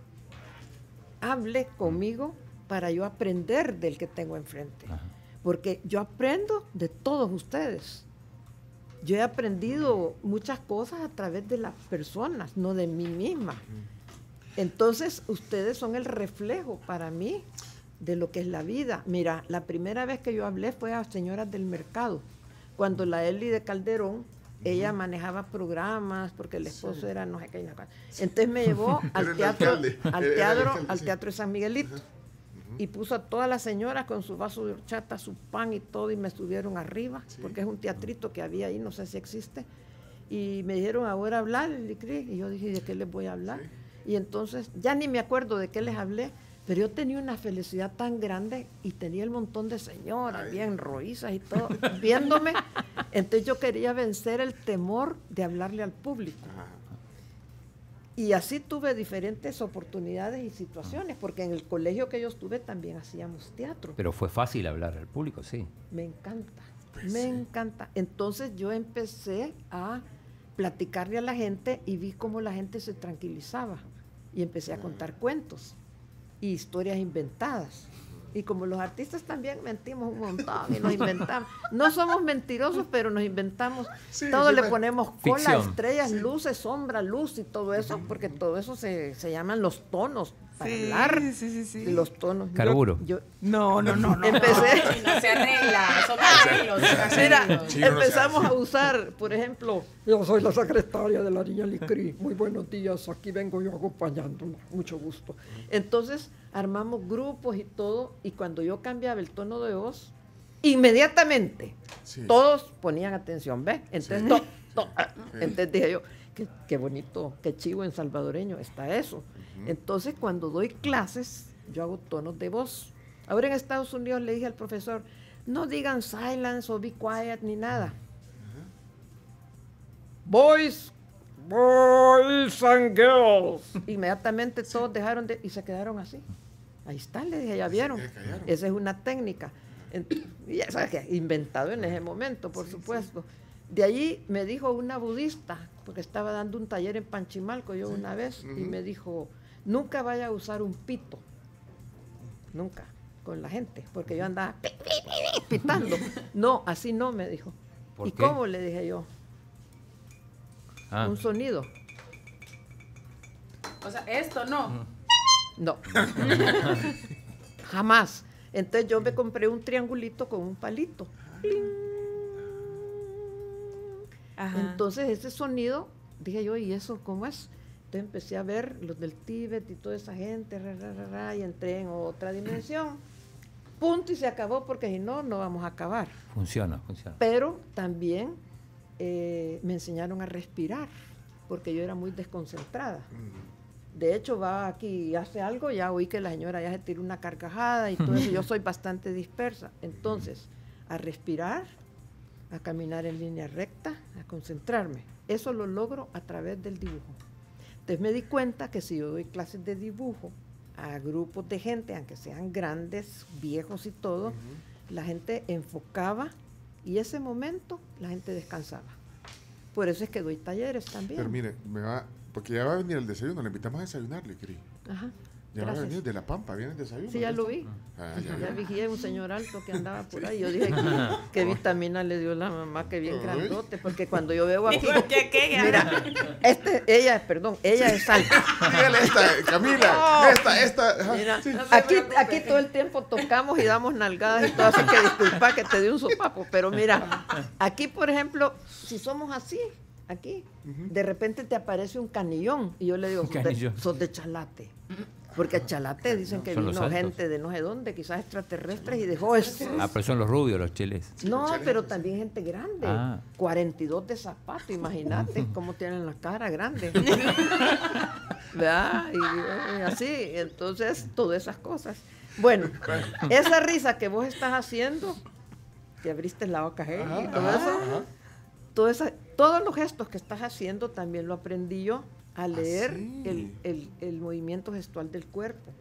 hable conmigo para yo aprender del que tengo enfrente. Ajá. Porque yo aprendo de todos ustedes. Yo he aprendido muchas cosas a través de las personas, no de mí misma. Entonces, ustedes son el reflejo para mí de lo que es la vida. Mira, la primera vez que yo hablé fue a Señoras del Mercado, cuando la Eli de Calderón, ella manejaba programas, porque el esposo era no sé qué. no sé qué. Entonces me llevó Era al el teatro, alcalde, al era el teatro, alcalde, al sí. teatro de San Miguelito. Y puso a todas las señoras con su vaso de horchata, su pan y todo, y me subieron arriba, porque es un teatrito que había ahí, no sé si existe. Y me dijeron, ahora hablar, y yo dije, ¿de qué les voy a hablar? Y entonces, ya ni me acuerdo de qué les hablé, pero yo tenía una felicidad tan grande y tenía el montón de señoras, Ay. bien roizas y todo, viéndome. Entonces yo quería vencer el temor de hablarle al público. Ajá. Y así tuve diferentes oportunidades y situaciones, porque en el colegio que yo estuve también hacíamos teatro. Pero fue fácil hablar al público, sí. Me encanta, Pues me sí. encanta. Entonces yo empecé a platicarle a la gente y vi cómo la gente se tranquilizaba. Y empecé a contar cuentos y historias inventadas. Y como los artistas también mentimos un montón y nos inventamos. No somos mentirosos, pero nos inventamos. Sí, todo sí, le me- ponemos cola, Ficción. estrellas, luces, sombra, luz y todo eso, porque todo eso se, se llaman los tonos para Sí, hablar. sí, sí, sí. Los tonos. Yo- Carburo. Yo, No, no, no, no. empecé. No se arregla, son arreglos, son Mira, arreglos. Sí, no se empezamos hace. a usar, por ejemplo, yo soy la secretaria de la niña Licri. Muy buenos días, aquí vengo yo acompañándola, mucho gusto. Entonces, armamos grupos y todo, y cuando yo cambiaba el tono de voz, inmediatamente Sí. todos ponían atención, ¿ves? Entonces, Sí. to- to- entonces dije yo, qué, qué bonito, qué chivo en salvadoreño está eso. Entonces, cuando doy clases, yo hago tonos de voz. Ahora en Estados Unidos le dije al profesor, no digan silence o be quiet ni nada. Boys, boys and girls. Inmediatamente todos dejaron de, y se quedaron así. Ahí está, le dije, ya vieron. se callaron. Esa es una técnica. En- y ya sabes que inventado en ese momento, por supuesto. De allí me dijo una budista, porque estaba dando un taller en Panchimalco yo una vez, y me dijo, nunca vaya a usar un pito. Nunca, con la gente, porque yo andaba pi, pi, pi, pi, pitando. No, así no, me dijo. ¿Por ¿Y qué? cómo? Le dije yo. Ah, Un sonido. O sea, esto no. No. Jamás. Entonces yo me compré un triangulito con un palito. Ajá. Entonces ese sonido, dije yo, ¿y eso cómo es? Entonces empecé a ver los del Tíbet y toda esa gente, ra, ra, ra, ra, y entré en otra dimensión. Punto y se acabó, porque si no, no vamos a acabar. funciona, funciona. Pero también eh, me enseñaron a respirar, porque yo era muy desconcentrada. De hecho, va aquí y hace algo, ya oí que la señora ya se tiró una carcajada y todo eso. Yo soy bastante dispersa. Entonces, a respirar, a caminar en línea recta, a concentrarme. Eso lo logro a través del dibujo. Entonces me di cuenta que si yo doy clases de dibujo a grupos de gente, aunque sean grandes, viejos y todo, uh-huh. la gente enfocaba y ese momento la gente descansaba. Por eso es que doy talleres también. Pero mire, me va, porque ya va a venir el desayuno, le invitamos a desayunar, Licri. Ajá. Ya Gracias. va a venir de La Pampa, viene el desayuno. Sí, ya lo vi. Ah, ya ya, ya vigilé un señor alto que andaba por ahí. Yo dije, ¿qué, qué vitamina le dio la mamá? Que bien grandote. Porque cuando yo veo aquí... ¿Qué aquella? Mira, este, ella, perdón, ella es alta. Dígale esta, Camila. No. Esta, esta. Mira, Sí. aquí, aquí todo el tiempo tocamos y damos nalgadas y todo, así que disculpa que te dé un sopapo. Pero mira, aquí, por ejemplo, si somos así, aquí, uh-huh. de repente te aparece un canillón. Y yo le digo, sos de, sos de Chalate. Porque a Chalate dicen que vino gente de no sé dónde, quizás extraterrestres, y dejó eso. Ah, pero son los rubios, los chiles. No, pero también gente grande. Ah. cuarenta y dos de zapato, imagínate cómo tienen la cara grande. ¿Verdad? Y, y así, entonces, todas esas cosas. Bueno, esa risa que vos estás haciendo, que abriste la boca, ¿eh? Ajá, y todo ajá, eso, ajá. todo esa, todos los gestos que estás haciendo también lo aprendí yo a leer ¿Ah, sí? el, el, el movimiento gestual del cuerpo.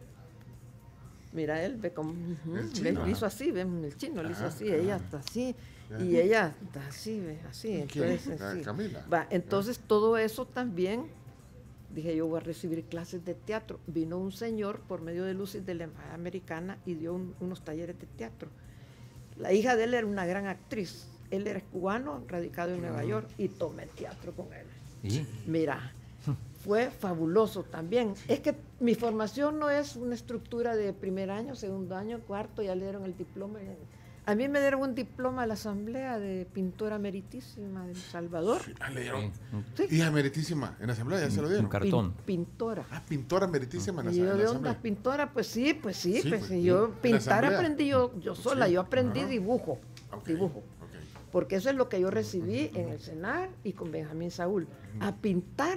Mira, él ve como, uh-huh, El ve, chino, lo hizo ajá. así, ve, el chino lo hizo Ajá, así, ajá. ella está así, Ajá. y ella está así, ve, así. ¿Quién? Entonces, Ah, así. Camila. Va, entonces todo eso también, dije yo voy a recibir clases de teatro. Vino un señor por medio de Lucis de la Embajada Americana y dio un, unos talleres de teatro. La hija de él era una gran actriz, él era cubano, radicado en Nueva York, y tomé teatro con él. ¿Y? Mira, fue fabuloso también. Es que mi formación no es una estructura de primer año, segundo año, cuarto, ya le dieron el diploma. A mí me dieron un diploma a la Asamblea de Pintora Meritísima de El Salvador. Sí, ah, le dieron. Sí. Hija meritísima, en la asamblea ya se lo dieron. Un cartón. Pin- pintora. Ah, pintora meritísima en la, Y yo en la de asamblea. onda pintora, pues sí, pues sí, Sí, pues pues, sí. sí. Yo En la pintar asamblea. aprendí yo, yo sola, Sí. yo aprendí Ajá. dibujo, Ok, dibujo. ok. Porque eso es lo que yo recibí en el CENAR y con Benjamín Saúl. A pintar,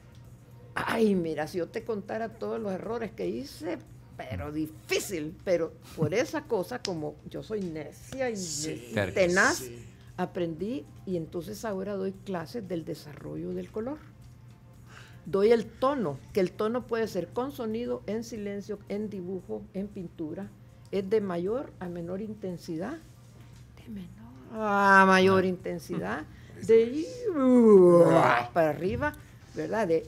ay, mira, si yo te contara todos los errores que hice, pero difícil, pero por esa cosa, como yo soy necia y Sí, tenaz, sí. aprendí y entonces ahora doy clases del desarrollo del color. Doy el tono, que el tono puede ser con sonido, en silencio, en dibujo, en pintura. Es de mayor a menor intensidad, de menor a mayor Ah. intensidad, de uh, para arriba, ¿verdad? De,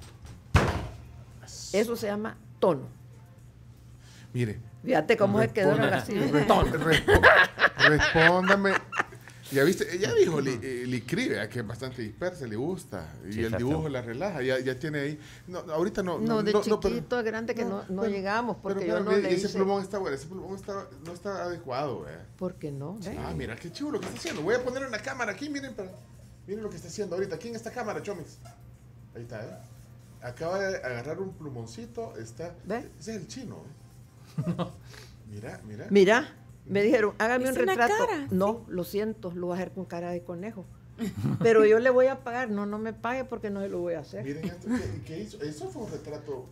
eso se llama tono. Mire. Fíjate cómo se quedó responda- así. re- respo- Respóndame. Ya viste, ella dijo, li, eh, Licri, ¿verdad? Que es bastante dispersa, le gusta. Y Sí, el exacto. dibujo la relaja. Ya, ya tiene ahí. No, ahorita no. No, de no, chiquito pero- a grande que no, no pero- llegamos, porque pero, yo no pero, le ese hice. plumón está bueno, ese plumón está, no está adecuado, ¿verdad? ¿Por qué no? Ve. Ah, mira, qué chulo lo que está haciendo. Voy a poner una cámara aquí, miren, para, miren lo que está haciendo ahorita. Aquí en esta cámara, Chomis. Ahí está, ¿eh? Acaba de agarrar un plumoncito, está... ¿Ve? Ese es el chino, ¿eh? Mira, mira. Mira, me dijeron, hágame Es un una retrato. cara, No, lo siento, lo voy a hacer con cara de conejo. Pero yo le voy a pagar. No, no me pague porque no se lo voy a hacer. Miren esto, ¿qué, qué hizo? Eso fue un retrato...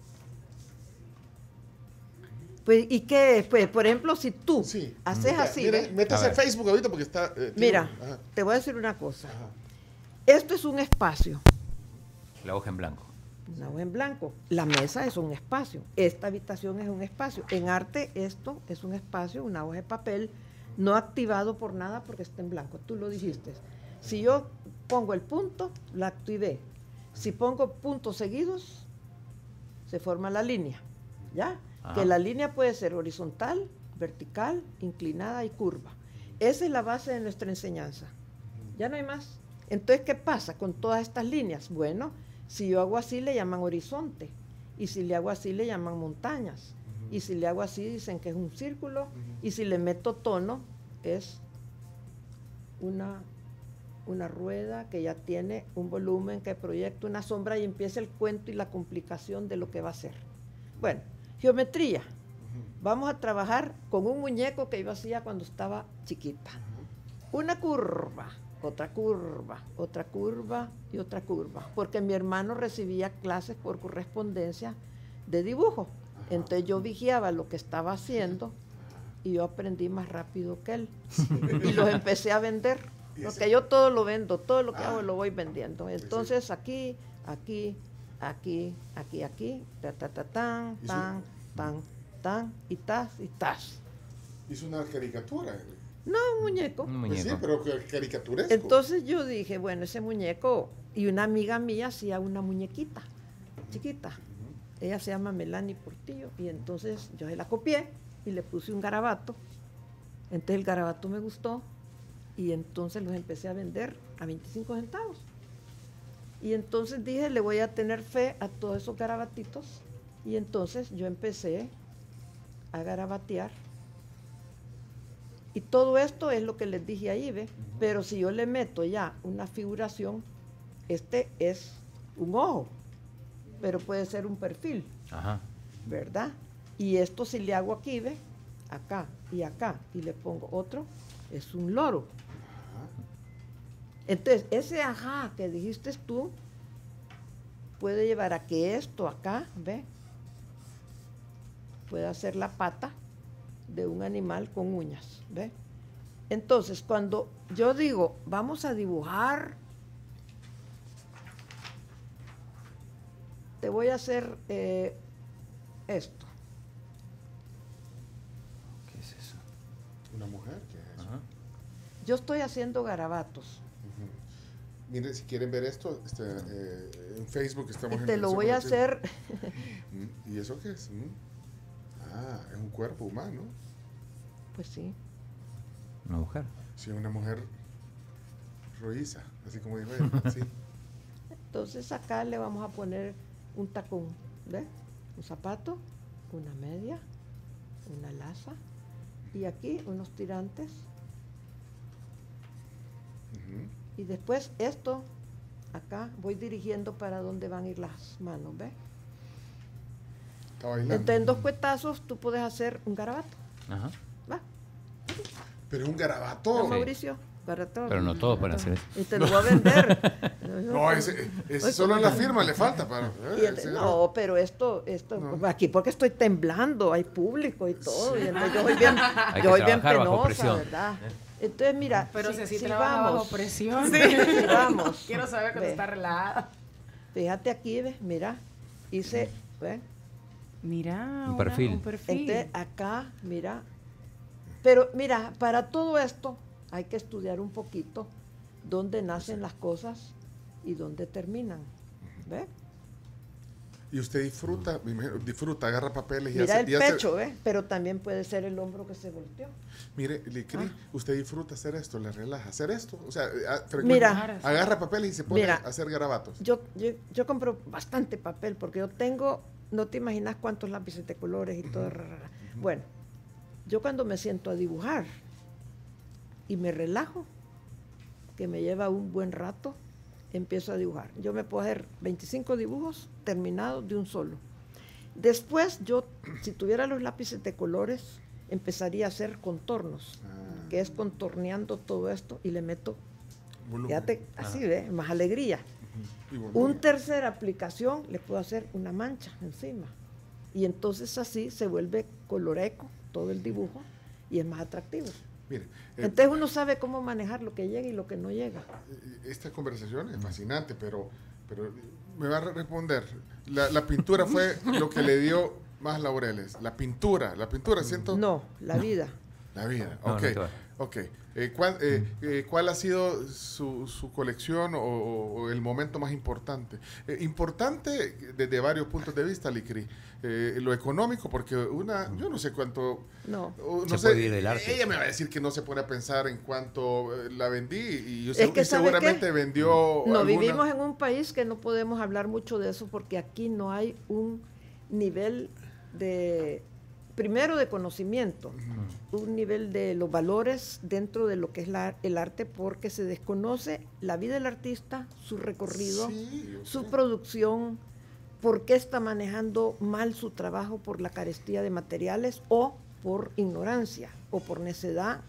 Pues, ¿y qué es? Pues, por ejemplo, si tú Sí. haces Mira, así, mira, ¿ves? métase A a ver. Facebook ahorita porque está... eh, tiene Mira, un- ajá, te voy a decir una cosa. ajá. Esto es un espacio, La hoja en blanco. una hoja en blanco. La mesa es un espacio. Esta habitación es un espacio. En arte, esto es un espacio, una hoja de papel, no activado por nada porque está en blanco. Tú lo dijiste. Si yo pongo el punto, la activé. Si pongo puntos seguidos, se forma la línea. ¿Ya? Ah. Que la línea puede ser horizontal, vertical, inclinada y curva. Esa es la base de nuestra enseñanza. Ya no hay más. Entonces, ¿qué pasa con todas estas líneas? Bueno, si yo hago así, le llaman horizonte. Y si le hago así, le llaman montañas. Y si le hago así, dicen que es un círculo. Y si le meto tono, es una, una rueda que ya tiene un volumen que proyecta una sombra y empieza el cuento y la complicación de lo que va a ser. Bueno, geometría. Vamos a trabajar con un muñeco que yo hacía cuando estaba chiquita. Una curva. otra curva, otra curva y otra curva, porque mi hermano recibía clases por correspondencia de dibujo. Entonces yo vigiaba lo que estaba haciendo y yo aprendí más rápido que él. Y los empecé a vender, porque yo todo lo vendo, todo lo que hago lo voy vendiendo. Entonces aquí, aquí, aquí, aquí, aquí, ta, ta, ta, tan, tan, tan, tan, y tas, y tas. Hizo una caricatura. No, un muñeco. Un Pues muñeco. sí, pero que- caricaturesco. Entonces yo dije, bueno, ese muñeco, y una amiga mía hacía una muñequita, chiquita. Ella se llama Melanie Portillo, y entonces yo se la copié y le puse un garabato. Entonces el garabato me gustó, y entonces los empecé a vender a veinticinco centavos. Y entonces dije, le voy a tener fe a todos esos garabatitos, y entonces yo empecé a garabatear. Y todo esto es lo que les dije ahí, ¿ve? Pero si yo le meto ya una figuración, este es un ojo, pero puede ser un perfil, Ajá. ¿verdad? Y esto si le hago aquí, ¿ve? Acá y acá, y le pongo otro, es un loro. Entonces, ese ajá que dijiste tú, puede llevar a que esto acá, ¿ve? Pueda ser la pata de un animal con uñas, ¿ve? Entonces, cuando yo digo, vamos a dibujar, te voy a hacer eh, esto. ¿Qué es eso? Una mujer, ¿qué es eso? Ajá. Yo estoy haciendo garabatos. Miren, si quieren ver esto, este, eh, en Facebook estamos Y en te lo Estamos voy a aquí. hacer, Mm, ¿Y eso qué es? Mm. Ah, es un cuerpo humano. pues sí. Una mujer. Sí, una mujer rojiza, así como dijo él. Sí. Entonces acá le vamos a poner un tacón, ¿ves? Un zapato, una media, una laza, y aquí unos tirantes. Ujú. Y después esto, acá voy dirigiendo para dónde van a ir las manos, ¿ves? Está bailando. Entonces en dos cuetazos tú puedes hacer un garabato, Ajá. ¿va? Pero es un ¿No, garabato. Mauricio? Garabato. Pero no todos pueden hacer eso. Y te lo voy a vender. No, ese, ese Oye, solo ¿cómo en la no? firma le falta para. Y eh, ent- sí, no, pero esto, esto, No. aquí porque estoy temblando, hay público y todo, y entonces yo soy bien, Hay yo que soy bien trabajar bajo penosa, presión. ¿verdad? Entonces mira, Pero si, si así si trabaja vamos, bajo presión. si vamos, Quiero saber cuando ve, está relajada. fíjate aquí, ¿ves? Mira, hice, ¿ves? Mira, Un una- perfil. un perfil. Entonces acá, mira, pero mira, para todo esto hay que estudiar un poquito dónde nacen las cosas y dónde terminan, ¿ves? Y usted disfruta, me imagino, disfruta, agarra papeles y Mira hace. el y hace- pecho, ¿ves? Pero también puede ser el hombro que se volteó. Mire, Licri, Ah. usted disfruta hacer esto, le relaja. Hacer esto, o sea, a- frecuente- Mira. agarra papeles y se pone Mira. a hacer garabatos. Yo, yo, yo compro bastante papel porque yo tengo, no te imaginas cuántos lápices de colores y todo. ra, ra, ra. Bueno, yo cuando me siento a dibujar y me relajo, que me lleva un buen rato, empiezo a dibujar. Yo me puedo hacer veinticinco dibujos terminados de un solo. Después yo, si tuviera los lápices de colores, empezaría a hacer contornos, Ah. que es contorneando todo esto y le meto, Volumen. fíjate, así, ¿ves? Más alegría. Y volumen. Un tercera aplicación le puedo hacer una mancha encima. Y entonces así se vuelve coloreco todo el dibujo y es más atractivo. Mire, eh, Entonces uno sabe cómo manejar lo que llega y lo que no llega. esta conversación es fascinante, pero, pero me va a responder. La, la pintura fue lo que le dio más laureles. La pintura, la pintura, siento. No, la vida. La vida, No, ok. no te va. ok. Eh, ¿cuál, eh, eh, ¿Cuál ha sido su, su colección o, o el momento más importante? Eh, importante desde varios puntos de vista, Licri. Eh, lo económico, porque una, yo no sé cuánto. No. o no Se sé, puede vivir del arte. Ella me va a decir que no se pone a pensar en cuánto eh, la vendí y, yo Es segu- que y ¿sabe seguramente qué? vendió. No, alguna- vivimos en un país que no podemos hablar mucho de eso porque aquí no hay un nivel de, primero de conocimiento, un nivel de los valores dentro de lo que es la- el arte porque se desconoce la vida del artista, su recorrido, Sí, yo su sé. producción, por qué está manejando mal su trabajo por la carestía de materiales o por ignorancia o por necedad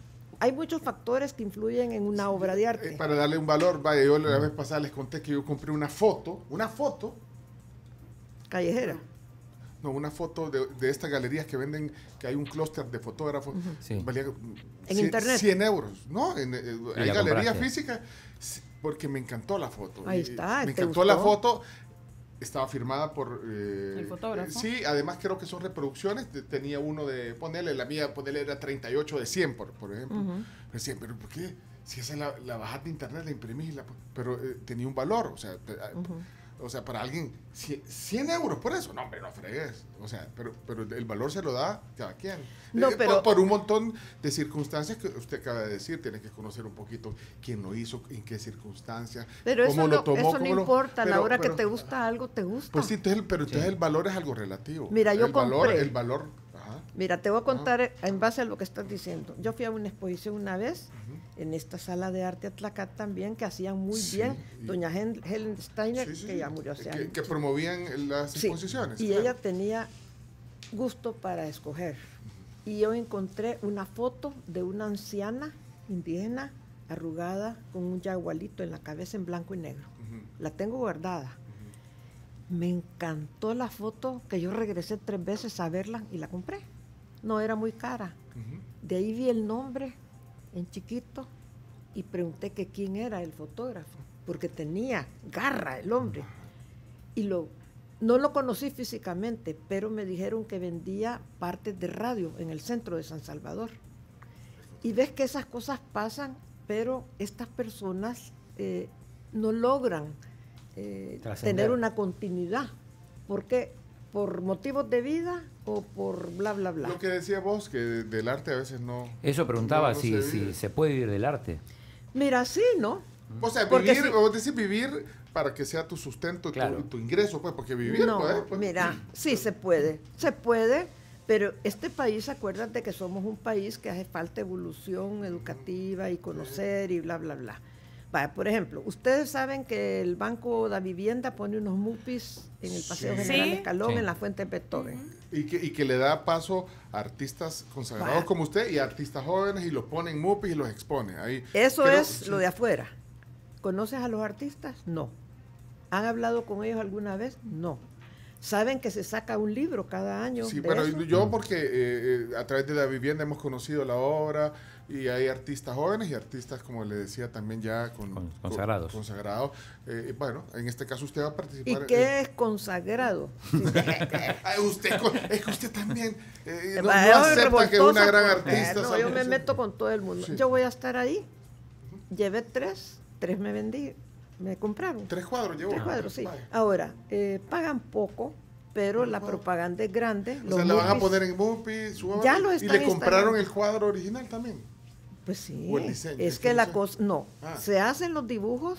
hay muchos factores que influyen en una obra de arte. Eh, para darle un valor, vaya, yo la vez pasada les conté que yo compré una foto, una foto, Callejera. no, una foto de, de estas galerías que venden, que hay un clúster de fotógrafos, Sí. valía En internet. cien euros, ¿no? En, eh, hay la galería compraste. física, sí, porque me encantó la foto. Ahí Y está, Me ¿te encantó la gustó? foto. Estaba firmada por... eh, ¿El fotógrafo? eh, sí, además creo que son reproducciones. de- tenía uno de... Ponerle, la mía, ponerle era treinta y ocho de cien, por, por ejemplo. Ujú. Decía, pero ¿por qué? Si esa la, la bajas de internet, la imprimís, y la, pero eh, tenía un valor. O sea, te- Ujú. o sea, para alguien, cien, cien euros por eso. No, hombre, no fregues. O sea, pero, pero el valor se lo da cada quien. No, Eh, pero- por, por un montón de circunstancias que usted acaba de decir. Tiene que conocer un poquito quién lo hizo, en qué circunstancias, Pero cómo eso lo no, tomó. eso no cómo lo- importa, a la pero- hora que pero- te gusta algo, te gusta. Pues sí, entonces, el- pero entonces Sí. el valor es algo relativo. Mira, yo el valor, compré- el valor, ajá. Mira, te voy a contar eh, en base a lo que estás diciendo. Yo fui a una exposición una vez en esta sala de arte Atlacat también, que hacían muy Sí, bien. y- Doña Hen- Helen Steiner, Sí, sí, que sí. ya murió hace que, años. que promovían las Sí, exposiciones. y claro. ella tenía gusto para escoger. Y yo encontré una foto de una anciana indígena arrugada con un yagualito en la cabeza en blanco y negro. Ujú. La tengo guardada. Me encantó la foto, que yo regresé tres veces a verla y la compré. No era muy cara. Ujú. De ahí vi el nombre en chiquito y pregunté que quién era el fotógrafo, porque tenía garra el hombre. Y lo, no lo conocí físicamente, pero me dijeron que vendía partes de radio en el centro de San Salvador. Y ves que esas cosas pasan, pero estas personas eh, no logran eh, Trascender. tener una continuidad. ¿Por qué? ¿Por motivos de vida o por bla, bla, bla? Lo que decía vos, que de- del arte a veces no... Eso preguntaba no- no si, se si vive. se puede vivir del arte. Mira, sí, ¿no? O sea, Porque vivir, si- vos decís vivir para que sea tu sustento, tu- Claro. tu, ingreso, pues, porque vivir, No, pues, pues, mira, sí se puede, se puede, pero este país, acuérdate que somos un país que hace falta evolución educativa y conocer y bla, bla, bla. Vaya, por ejemplo, ustedes saben que el Banco de Vivienda pone unos MUPIs en el Paseo Sí. General Sí. Escalón, Sí. en la Fuente Beethoven. Y que, y que le da paso a artistas consagrados Vaya. como usted y a artistas jóvenes y los pone en MUPIs y los expone. Ahí, Eso creo- es sí. lo de afuera. ¿Conoces a los artistas? No. ¿Han hablado con ellos alguna vez? No. ¿Saben que se saca un libro cada año? Sí, de pero eso? yo porque eh, eh, a través de la vivienda hemos conocido la obra y hay artistas jóvenes y artistas, como le decía, también ya con, Con- consagrados. con- consagrados. Eh, bueno, en este caso usted va a ¿Y participar. qué es consagrado? Ay, usted, con- es que usted también eh, no, no Vaya, acepta que una revoltosa, gran pues, artista. no, sabe yo me eso. meto con todo el mundo. Sí. Yo voy a estar ahí. Llevé tres, tres me vendí, me compraron. Tres cuadros llevó. Tres cuadros, sí. Vaya. Ahora, eh, pagan poco, pero la Cuadro. propaganda es grande. O los sea, la van a movies- poner en MUPI, su obra, Ya lo y están le compraron instalando. el cuadro original también. Pues sí, o el diseño, es es que que la no sé. cosa, no, Ah. se hacen los dibujos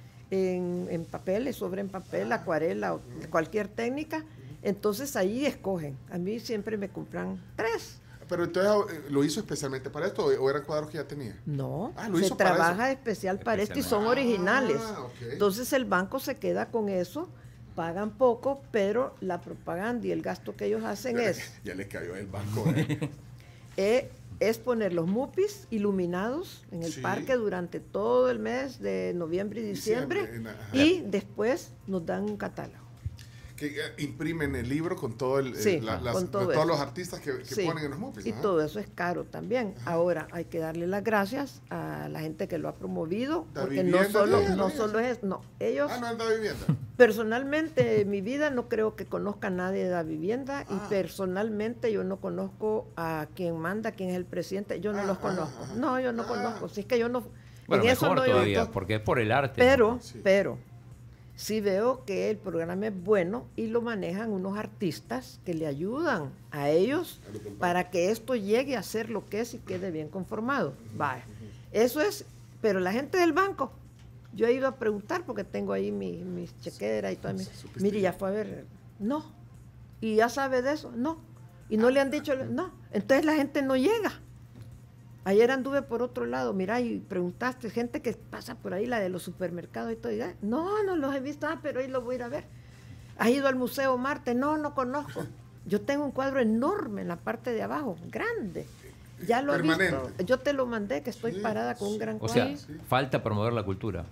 en, en papel, sobre en papel, acuarela o cualquier técnica, entonces ahí escogen. A mí siempre me compran tres. Pero entonces, eh, ¿lo hizo especialmente para esto o o eran cuadros que ya tenía? No, Ah, lo se hizo para trabaja especial para esto y son Especialmente. originales. Ah, ok. Entonces el banco se queda con eso, pagan poco, pero la propaganda y el gasto que ellos hacen Ya, es, ya le cayó el banco. ¿eh? eh, es poner los MUPIs iluminados en el Sí. parque durante todo el mes de noviembre y diciembre, Diciembre, en- ajá. y después nos dan un catálogo. Que eh, imprimen el libro con todo el, eh, Sí, la- las- con todo todos eso. los artistas que, que Sí, ponen en los MUPIs. y ajá. todo eso es caro también. Ahora hay que darle las gracias a la gente que lo ha promovido, Da porque no Vivienda, solo, dígalo, no dígalo. solo es, no, ellos Ah, no, el de vivienda. personalmente en mi vida no creo que conozca a nadie de la vivienda Ah. y personalmente yo no conozco a quien manda, quién es el presidente, yo no Ah, los ah, conozco. ah. No, yo no Ah. conozco, si es que yo no Bueno, en eso mejor no yo- todavía, porque es por el arte. pero, Sí. pero sí veo que el programa es bueno y lo manejan unos artistas que le ayudan a ellos A lo que- para que esto llegue a ser lo que es y quede bien conformado. Vaya. Eso es, pero la gente del banco, yo he ido a preguntar porque tengo ahí mi- mis chequeras y todo. mi- supiste Mire, ya. ya fue a ver. No. ¿Y ya sabe de eso? No. ¿Y no le han dicho? No. Entonces la gente no llega. Ayer anduve por otro lado, mira, y preguntaste, gente que pasa por ahí, la de los supermercados y todo. Y, ah, no, no los he visto, ah, pero hoy los voy a ir a ver. ¿Has ido al Museo Marte? No, no conozco. Yo tengo un cuadro enorme en la parte de abajo, grande. Ya lo he Permanente. visto. Yo te lo mandé, que estoy Sí. parada con un gran O sea, cuadro. falta promover la cultura.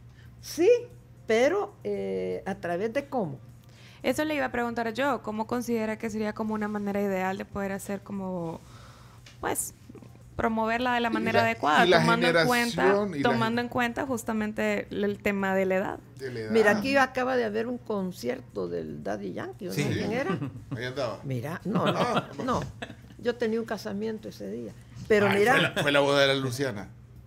Sí, pero eh, ¿a través de cómo? Eso le iba a preguntar yo, ¿cómo considera que sería como una manera ideal de poder hacer como, pues, promoverla de la manera la- adecuada, y la tomando en cuenta, generación y la tomando gen- en cuenta justamente el tema de la edad? De la edad. Mira, aquí acaba de haber un concierto del Daddy Yankee, ¿no? Sí. ¿Quién era? Ahí andaba. Mira, no, no, no. Yo tenía un casamiento ese día. Pero Ay, mira, Fue la, fue la boda de la Luciana.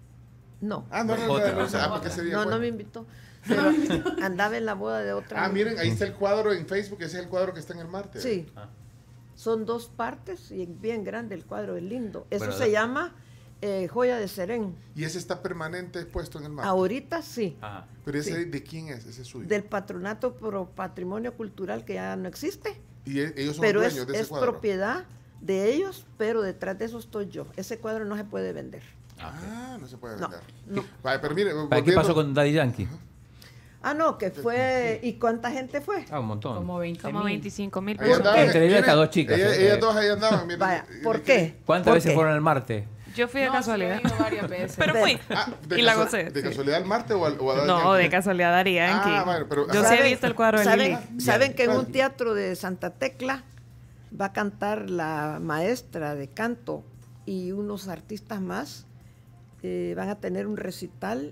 no. Ah, no, no, no, Otra. no, Luciana. Ah, porque ese día No, fue. no me invitó. Pero andaba en la boda de otra. Ah, miren, ahí está el cuadro en Facebook, ese es el cuadro que está en el Marte. Sí. Ah. Son dos partes y es bien grande el cuadro, es lindo. Eso Bueno, se la- llama eh, Joya de Serén. Y ese está permanente puesto en el Marte. Ahorita sí. Ajá. Pero ese, sí. ¿de quién es? Ese es suyo. Del Patronato Pro Patrimonio Cultural, que ya no existe. Y e- ellos son Pero dueños es, de ese es cuadro. propiedad de ellos, pero detrás de eso estoy yo. Ese cuadro no se puede vender. Ah, no se puede No, vender. no. Vale, pero mire, ¿Para ¿Qué volviendo- pasó con Daddy Yankee? Ah, no, que fue. ¿Y cuánta gente fue? Ah, un montón. Como veinte Como mil. veinticinco mil Ahí ¿Por andaban, qué? Entre ellas miren, estas dos chicas, Ellas, eh. ellas dos ahí andaban. miren, Vaya, y- ¿por y- qué? ¿Cuántas ¿Por veces qué? fueron al Marte? Yo fui de No, casualidad. sí, he ido varias veces. Pero fui. Ah, de y la casu- gocé. ¿De sí. casualidad al Marte o al o a Daddy No, Yankee? de casualidad Daddy Yankee. Ah, bueno, pero- Yo sí ¿Saben- he visto el cuadro de Lili. ¿Saben, ¿saben que en un ¿Cuál? teatro de Santa Tecla va a cantar la maestra de canto y unos artistas más? Eh, van a tener un recital,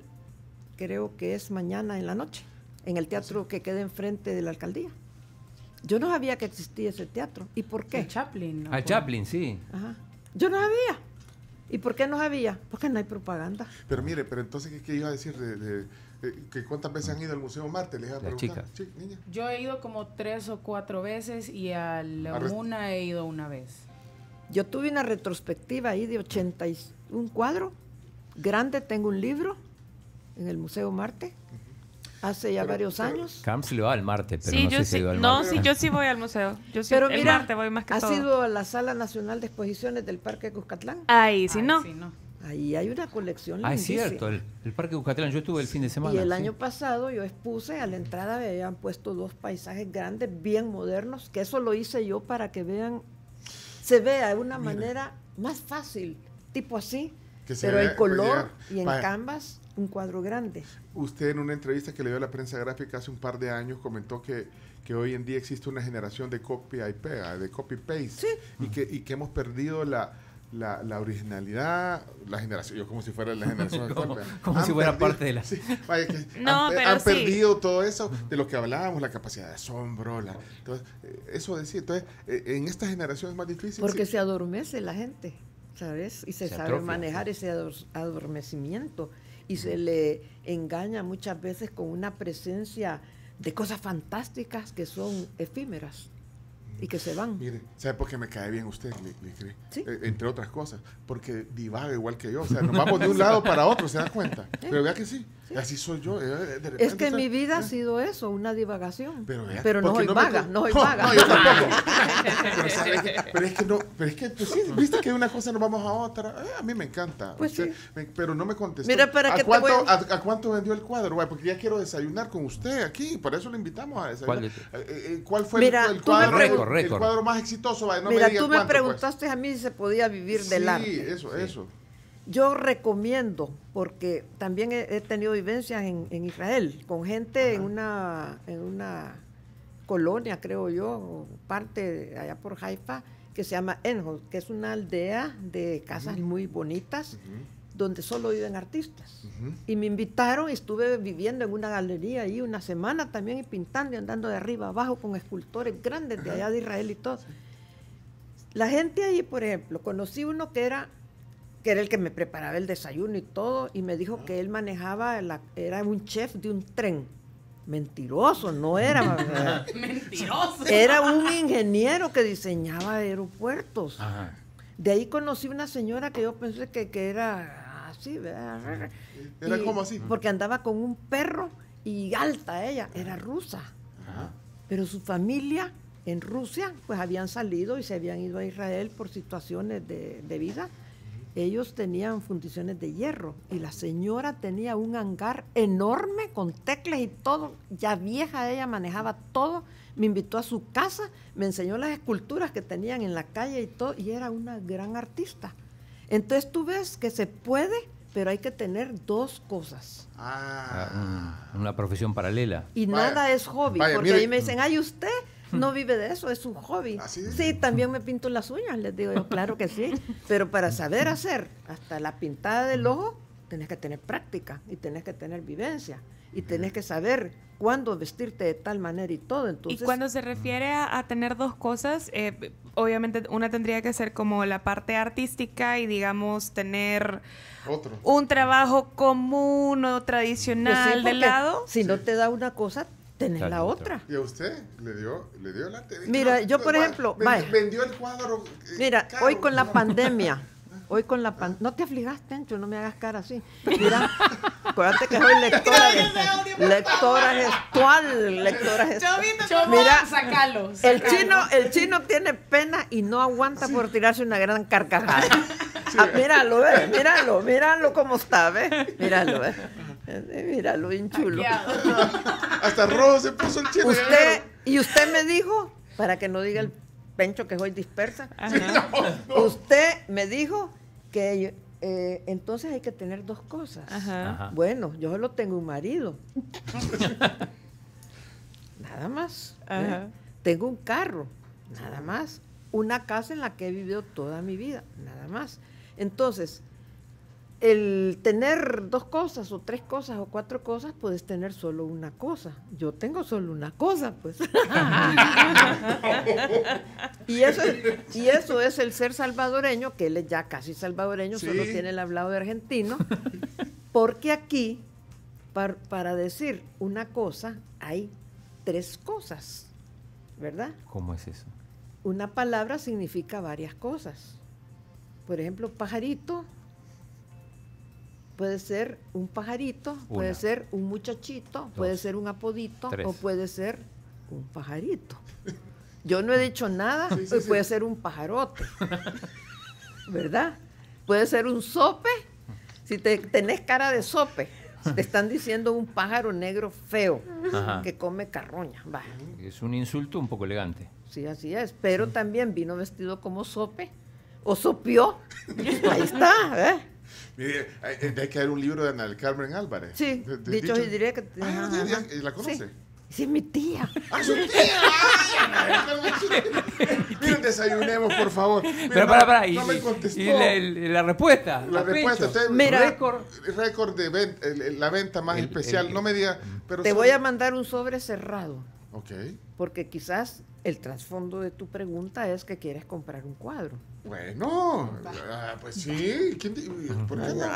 creo que es mañana en la noche, en el teatro que queda enfrente de la alcaldía. Yo no sabía que existía ese teatro. ¿Y por qué? El Chaplin. ¿no? Al Chaplin, sí. Ajá. Yo no sabía. ¿Y por qué no sabía? Porque no hay propaganda. Pero mire, pero entonces, ¿qué, qué iba a decir? De, de- de- que ¿Cuántas veces han ido al Museo Marte? Les iba a Las preguntar. chicas. Sí, niña. Yo he ido como tres o cuatro veces y a la Arrest- Muna he ido una vez. Yo tuve una retrospectiva ahí de ochenta y un cuadro grande, tengo un libro en el Museo Marte, hace ya Pero- varios pero- años. Camps le va al Marte, pero Sí, no yo sé si sí. ha ido al No, Marte. sí, yo sí voy al museo. Yo sí, Pero el mira, Marte voy más que ¿has todo. ido a la Sala Nacional de Exposiciones del Parque Cuscatlán? Ahí, sí, Ay, no. sí, no. Ahí hay una colección Ah, es lindísima. cierto, el, el Parque Cuscatlán, yo estuve el fin de semana. Y el sí. año pasado yo expuse, a la entrada me habían puesto dos paisajes grandes, bien modernos, que eso lo hice yo para que vean, se vea de una manera más fácil, tipo así, Que se pero vea- en color llegar. y en Vaya. canvas, un cuadro grande. Usted en una entrevista que le dio a la prensa gráfica hace un par de años comentó que, que hoy en día existe una generación de copia y pega, de copy-paste, Sí. y, que, y que hemos perdido la, la, la originalidad, la generación, yo como si fuera la generación de Como- copia. como Han si fuera perdido- parte de la- sí, vaya que No, han, pe- pero han sí. perdido todo eso de lo que hablábamos, la capacidad de asombro, la, entonces, eh, eso decía, entonces, eh, en esta generación es más difícil. Porque sí. se adormece la gente, ¿sabes? Y se, Se sabe atrofia, manejar sí. ese ador- adormecimiento y se le engaña muchas veces con una presencia de cosas fantásticas que son efímeras y que se van. Mire, ¿sabe por qué me cae bien usted, Li- Licri? Sí. Eh, entre otras cosas, porque divaga igual que yo. O sea, nos vamos de un lado para otro, ¿se da cuenta? Pero vea que sí, así soy yo. eh, de repente Es que usted- mi vida ha eh, sido eso, una divagación. Pero, vea, Pero no porque soy me vaga, con- no soy No, vaga. no, yo tampoco. pero, ¿sabe qué? Pero es que no, pero es que pues, sí, viste que de una cosa nos vamos a otra. Eh, a mí me encanta. Pues Usted sí. me- pero no me contestó. Mira, para ¿A que te cuánto, voy a- a, a cuánto vendió el cuadro? Güey, porque ya quiero desayunar con usted aquí, por eso lo invitamos a desayunar. ¿Cuál Eh, eh, ¿Cuál fue Mira, el, el tú me cuadro, Récord, el récord. cuadro más exitoso? Vaya, no Mira, me diga tú me cuánto, pues. preguntaste a mí si se podía vivir del Sí, arte. eso, eso. Yo recomiendo, porque también he, he tenido vivencias en, en Israel, con gente en una, en una colonia, creo yo, o parte de allá por Haifa, que se llama Enhol, que es una aldea de casas muy bonitas, donde solo viven artistas. Ujú. Y me invitaron y estuve viviendo en una galería ahí una semana también y pintando y andando de arriba abajo con escultores grandes de allá de Israel y todo. La gente ahí, por ejemplo, conocí uno que era que era el que me preparaba el desayuno y todo, y me dijo que él manejaba, la, era un chef de un tren. Mentiroso, no era. Mentiroso. Era un ingeniero que diseñaba aeropuertos. Ajá. De ahí conocí una señora que yo pensé que, que era así, ¿verdad? Era Y- como así. Porque andaba con un perro y alta ella, era rusa. Ajá. Pero su familia en Rusia, pues habían salido y se habían ido a Israel por situaciones de, de vida. Ellos tenían fundiciones de hierro y la señora tenía un hangar enorme con teclas y todo, ya vieja ella manejaba todo, me invitó a su casa, me enseñó las esculturas que tenían en la calle y todo, y era una gran artista. Entonces tú ves que se puede, pero hay que tener dos cosas. Ah. Ah, un- una profesión paralela. Y Vaya, nada es hobby, vaya, porque mire. ahí me dicen, ay, usted no vive de eso, es un hobby. ¿Ah, sí? Sí, también me pinto las uñas, les digo yo, claro que sí. Pero para saber hacer hasta la pintada del ojo, tenés que tener práctica y tenés que tener vivencia y tenés que saber cuándo vestirte de tal manera y todo. Entonces, Y cuando se refiere a, a tener dos cosas, eh, obviamente una tendría que ser como la parte artística y digamos tener Otro. un trabajo común o pues sí, tradicional de porque lado. si no te da una cosa, tenés Sale la otra. otra. ¿Y a usted le dio, le dio la te- Mira, yo, por Bueno, ejemplo, vendi- vaya. vendió el cuadro. eh, Mira, caro. hoy con la pandemia, hoy con la pan, no te aflijas, Tencho, no me hagas cara así. Mira, acuérdate que soy lectora, de- lectora gestual, lectora gestual. Mira, sacalo. el chino, el chino tiene pena y no aguanta por tirarse una gran carcajada. Ah, míralo, ve, míralo, míralo cómo está, ve, míralo, ve. Eh, Míralo, bien chulo. Hasta rojo se puso el chino. Usted, y usted me dijo, para que no diga el Pencho que soy dispersa, usted me dijo que eh, entonces hay que tener dos cosas. Ajá. Ajá. Bueno, yo solo tengo un marido. Nada más. ¿eh? Ajá. Tengo un carro. Nada más. Una casa en la que he vivido toda mi vida. Nada más. Entonces, el tener dos cosas o tres cosas o cuatro cosas, puedes tener solo una cosa. Yo tengo solo una cosa, pues. y, eso es, y eso es el ser salvadoreño, que él es ya casi salvadoreño, Sí. solo tiene el hablado de argentino, porque aquí, par- para decir una cosa, hay tres cosas, ¿verdad? ¿Cómo es eso? Una palabra significa varias cosas. Por ejemplo, pajarito puede ser un pajarito, puede Una. ser un muchachito, puede Dos. ser un apodito Tres. o puede ser un pajarito. Yo no he dicho nada, Sí, sí, pues sí. puede ser un pajarote, ¿verdad? Puede ser un sope, si te, tenés cara de sope, te están diciendo un pájaro negro feo Ajá. que come carroña. Va. Es un insulto un poco elegante. Sí, así es, pero también vino vestido como sope o sopió. Ahí está, ¿eh? Mire, hay, hay que haber un libro de Ana del Carmen Álvarez. Sí, De- de- dichos y directos. Ah, Ajá, ya- ajá. ya- ¿la conoce? Sí. Sí, es mi tía. ¡Ah, su tía! ¡Ay! Miren, desayunemos, por favor. Mira, Pero no- para, para, y, no me y- contestó. y la, el- la respuesta. La a respuesta, Pencho. usted- Mira. récord. Récord de venta, el- el- la venta más El- especial. el- no me diga, pero Te solo- voy a mandar un sobre cerrado, Ok. porque quizás el trasfondo de tu pregunta es que quieres comprar un cuadro. Bueno, ah, pues sí. ¿Quién di- ¿Por qué no?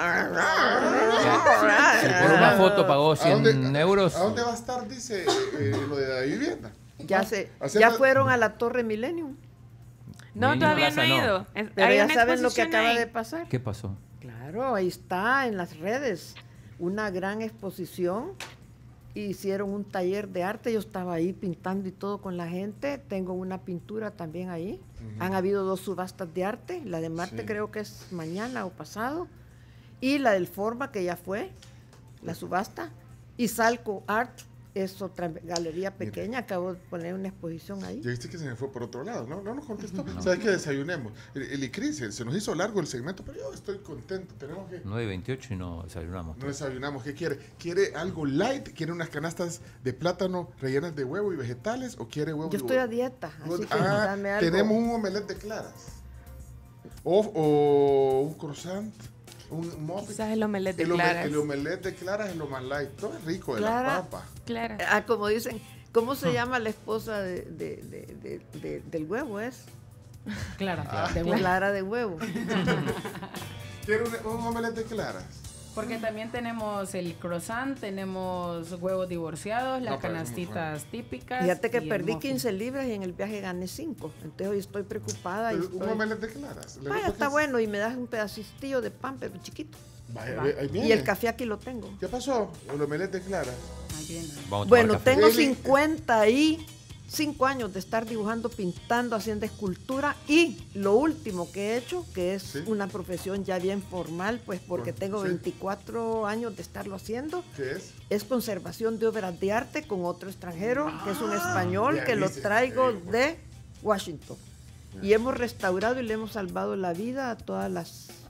Si por una foto pagó ¿A cien dónde- euros. ¿A dónde va a estar, dice, eh, lo de la vivienda? Ya se, Hacer ya la- fueron a la Torre Millennium, No, Ni todavía no Plaza, he no. ido. Es- pero hay ya una saben lo que exposición acaba ahí. de pasar. ¿Qué pasó? Claro, ahí está en las redes, una gran exposición. Hicieron un taller de arte, yo estaba ahí pintando y todo con la gente. Tengo una pintura también ahí. Han habido dos subastas de arte, la de Marte Sí. creo que es mañana o pasado, y la del Forma, que ya fue, la subasta, y Salco Art, es otra galería pequeña, acabo de poner una exposición ahí. Ya viste que se me fue por otro lado, ¿no? No nos contestó. ¿Sabes qué? Desayunemos. El, el Icri, se, se nos hizo largo el segmento, pero yo estoy contento. Tenemos que... nueve y veintiocho y no desayunamos. No desayunamos. ¿Qué quiere? ¿Quiere algo light? ¿Quiere unas canastas de plátano rellenas de huevo y vegetales? ¿O quiere huevo? Yo estoy a dieta, así que Ah, dame algo. tenemos un omelette de claras. O, o un croissant. Un muffin. Quizás el omelette de el, ome- claras. el omelette de claras es lo más light. Todo es rico de Clara. la papa. Claro. Ah, como dicen, ¿cómo se llama la esposa de, de- de- de- de- del huevo? Es Claro, Ah. de huevo. Clara de huevo. ¿Quiere un, un omelette de claras? Porque también tenemos el croissant, tenemos huevos divorciados, las No, pero es muy canastitas típicas. Fíjate que y el perdí muffin. quince libras y en el viaje gané cinco. Entonces hoy estoy preocupada. Y Pero un estoy... omelette de claras. ¿Le Vaya, gusta está que- bueno y me das un pedacito de pan, pero chiquito. Vaya, Va. ve- ahí viene. Y el café aquí lo tengo. ¿Qué pasó? El omelette de claras. Ahí viene. Vamos a tomar Bueno, café. tengo Eli- cincuenta y cinco años de estar dibujando, pintando, haciendo escultura y lo último que he hecho, que es Sí. una profesión ya bien formal, pues porque Bueno, tengo sí. veinticuatro años de estarlo haciendo, ¿Qué es? es conservación de obras de arte con otro extranjero, que es un español, ya que lo dice, traigo sí, bueno. de Washington. Y hemos restaurado y le hemos salvado la vida a todas las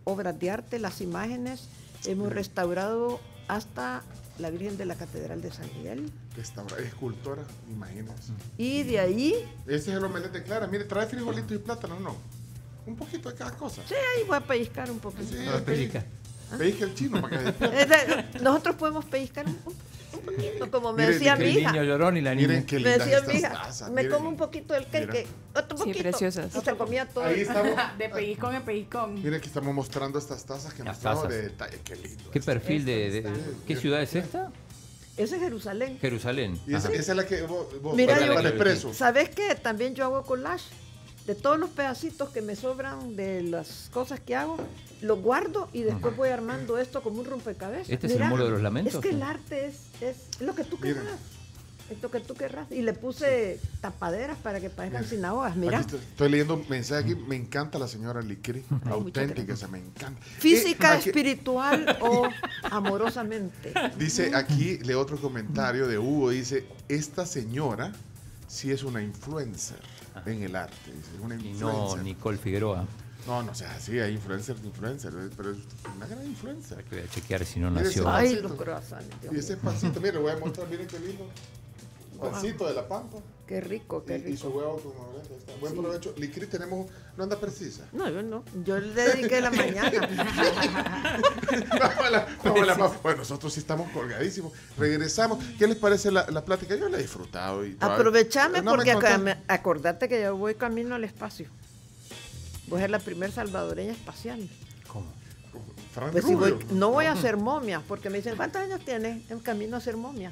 obras de arte, las imágenes. Hemos restaurado hasta la Virgen de la Catedral de San Miguel. Restaura, escultora, imagínense. Y de ahí... Ese es el omelette de Clara. Mire, trae frijolitos y plátano, ¿no? Un poquito de cada cosa. Sí, ahí voy a pellizcar un poquito. Sí, No, pellizca. Pellizca el chino para que... Es de- Nosotros podemos pellizcar un, un poquito, como me Miren, decía que mi El hija. niño llorón y la niña. Miren qué Me lindas decía estas mi hija, tazas. me miren. como un poquito del cake, Mira. otro Sí, poquito. preciosas. Y se comía todo. Ahí estamos. De pellizcón en pellizcón. Miren que estamos mostrando estas tazas que nos Las trajo tazas. de detalle. Qué lindo. ¿Qué esto. perfil de, de- qué ciudad es esta? Ese es Jerusalén. Jerusalén. Y esa, Ajá. esa es la que vos, vos Mira, para, yo- para el expreso. ¿Sabes qué? También yo hago collage. De todos los pedacitos que me sobran de las cosas que hago, los guardo y después voy armando esto como un rompecabezas. ¿Este es el muro de los lamentos? Es que el arte es, es lo que tú Mira. querrás. Es lo que tú querrás. Y le puse tapaderas para que parezcan sinagogas. Mira. Aquí estoy, estoy leyendo un mensaje aquí. Me encanta la señora Licri. Auténtica, esa me encanta. Física, Eh, aquí- espiritual o amorosamente. Dice aquí, lee otro comentario de Hugo. Dice, esta señora sí es una influencer en el arte. Dice, es una Y influencer. no Nicole Figueroa. No, no sea así, hay influencer, influencer, pero es una gran influencer. Voy a chequear si no Mire nació. ese Ay, pancito. los croissants. Dios Y ese mío. pancito, mire, le voy a mostrar, miren qué lindo. Un pancito de la pampa. Qué rico, Y, qué y su rico. huevo con omelette, está. Buen provecho. Licri, tenemos, no anda precisa. No, yo no. Yo le dediqué la mañana. Vamos a la- vamos a la pausa. Bueno, nosotros sí estamos colgadísimos. Regresamos. ¿Qué les parece la, la plática? Yo la he disfrutado. Y todavía- Aprovechame No me porque contó. acá me- acordate que yo voy camino al espacio. Voy a ser la primer salvadoreña espacial. ¿Cómo? Fran Pues si Rubio. voy, no voy a hacer momias, porque me dicen, ¿cuántos años tienes en camino a hacer momias?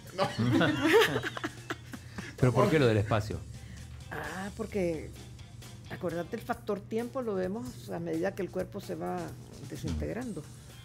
¿Pero por qué lo del espacio? Ah, porque acordate el factor tiempo lo vemos a medida que el cuerpo se va desintegrando.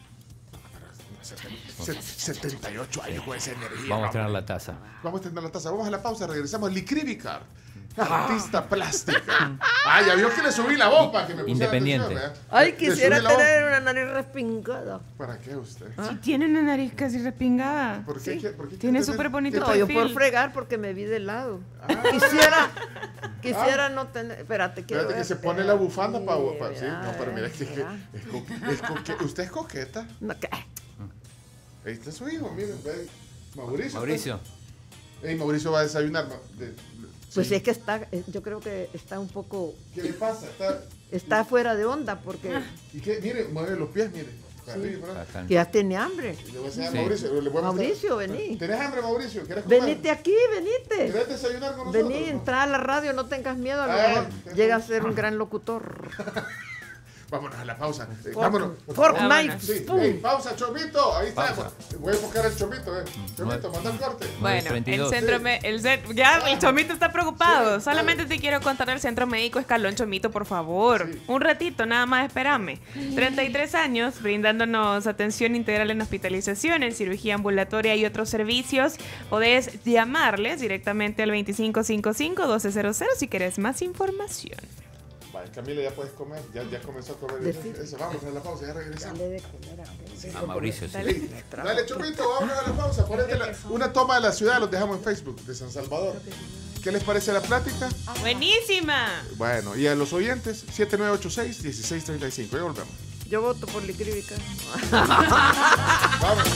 Se- setenta y ocho años con esa energía. Vamos a tener la taza. Vamos a tener la taza. Vamos a la pausa. Regresamos. Licri Vicar, artista plástica. Ah, ya vio que le subí la voz para que me pusiera Independiente. atención, ¿verdad? Ay, Le- le quisiera subí la voz. tener una nariz respingada. ¿Para qué usted? Si tiene una nariz casi respingada. ¿Por qué? Sí. qué- por qué Tiene quiere súper tener- bonito qué- No, yo por perfil. fregar porque me vi de lado. Ah. Quisiera, quisiera no tener. Espérate, quiero Espérate que ver, se pone espérate. la bufanda para... sí, Mira, no, pero mira, es que, es que- mira. es coque- es coque- usted es coqueta. No, ¿qué? Ahí está su hijo, miren. ve. Mauricio. Mauricio. Ey, Mauricio va a desayunar. ma- de- Pues sí. es que está, eh, yo creo que está un poco, ¿Qué le pasa? Está, está fuera de onda porque ¿Y qué? Mire, mueve los pies, mire. Para Sí. arriba, para- Acá. ya tiene hambre. Le voy a enseñar a Sí. Mauricio. le voy a mostrar- Mauricio, vení. ¿Tenés hambre, Mauricio? ¿Querés comer? Venite aquí, venite. ¿Querés desayunar con nosotros? Vení, entra a la radio, no tengas miedo, a lo Ay, mejor qué llega a ser un gran locutor. Vámonos a la pausa. Eh, Fork, vámonos. fork, Vámonos. knife, Sí, spoon. ey, pausa, Chomito. Ahí está. Pausa. Voy a buscar el Chomito, eh. Chomito, Nueve. manda el corte. Bueno, el treinta y dos. centro me- el cen- ya el Chomito está preocupado. Solamente te quiero contar del Centro Médico Escalón, Chomito, por favor. Sí. Un ratito, nada más espérame. treinta y tres años, brindándonos atención integral en hospitalización, en cirugía ambulatoria y otros servicios. Podés llamarles directamente al veinticinco cincuenta y cinco doce cero cero si querés más información. Vale, Camila, ya puedes comer. Ya, ya comenzó a comer. Decir. Eso, vamos a la pausa, ya regresamos. Dale de comer a aquel. A Mauricio, sí. Sí. Dale, Chomito, vamos a la pausa. Ponete la- una toma de la ciudad, los dejamos en Facebook de San Salvador. ¿Qué les parece la plática? ¡Buenísima! Bueno, y a los oyentes, siete nueve ocho seis, uno seis tres cinco. Ya volvemos. Yo voto por Licrívica. Vamos.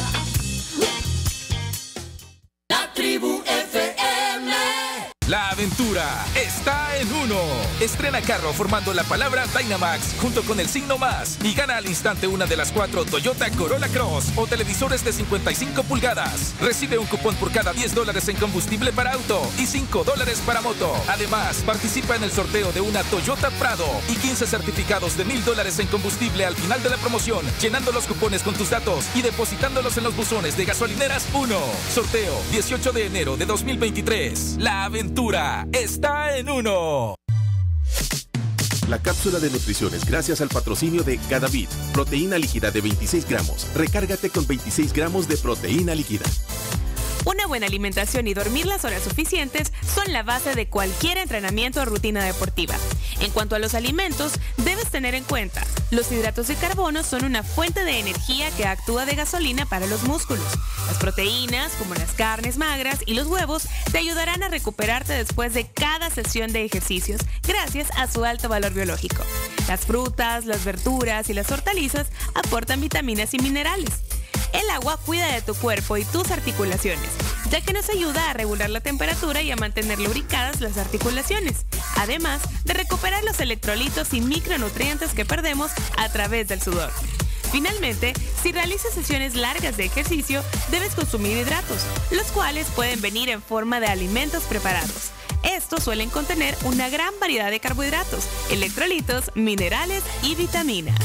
La tribu F M. La aventura está en uno. Estrena carro formando la palabra Dynamax junto con el signo más y gana al instante una de las cuatro Toyota Corolla Cross o televisores de cincuenta y cinco pulgadas. Recibe un cupón por cada diez dólares en combustible para auto y cinco dólares para moto. Además, participa en el sorteo de una Toyota Prado y quince certificados de mil dólares en combustible al final de la promoción, llenando los cupones con tus datos y depositándolos en los buzones de Gasolineras uno. Sorteo dieciocho de enero de dos mil veintitrés. La aventura está en uno. La cápsula de nutrición es gracias al patrocinio de Gadavit, proteína líquida de veintiséis gramos. Recárgate con veintiséis gramos de proteína líquida. Una buena alimentación y dormir las horas suficientes son la base de cualquier entrenamiento o rutina deportiva. En cuanto a los alimentos, debes tener en cuenta, los hidratos de carbono son una fuente de energía que actúa de gasolina para los músculos. Las proteínas, como las carnes magras y los huevos, te ayudarán a recuperarte después de cada sesión de ejercicios, gracias a su alto valor biológico. Las frutas, las verduras y las hortalizas aportan vitaminas y minerales. El agua cuida de tu cuerpo y tus articulaciones, ya que nos ayuda a regular la temperatura y a mantener lubricadas las articulaciones, además de recuperar los electrolitos y micronutrientes que perdemos a través del sudor. Finalmente, si realizas sesiones largas de ejercicio, debes consumir hidratos, los cuales pueden venir en forma de alimentos preparados. Estos suelen contener una gran variedad de carbohidratos, electrolitos, minerales y vitaminas.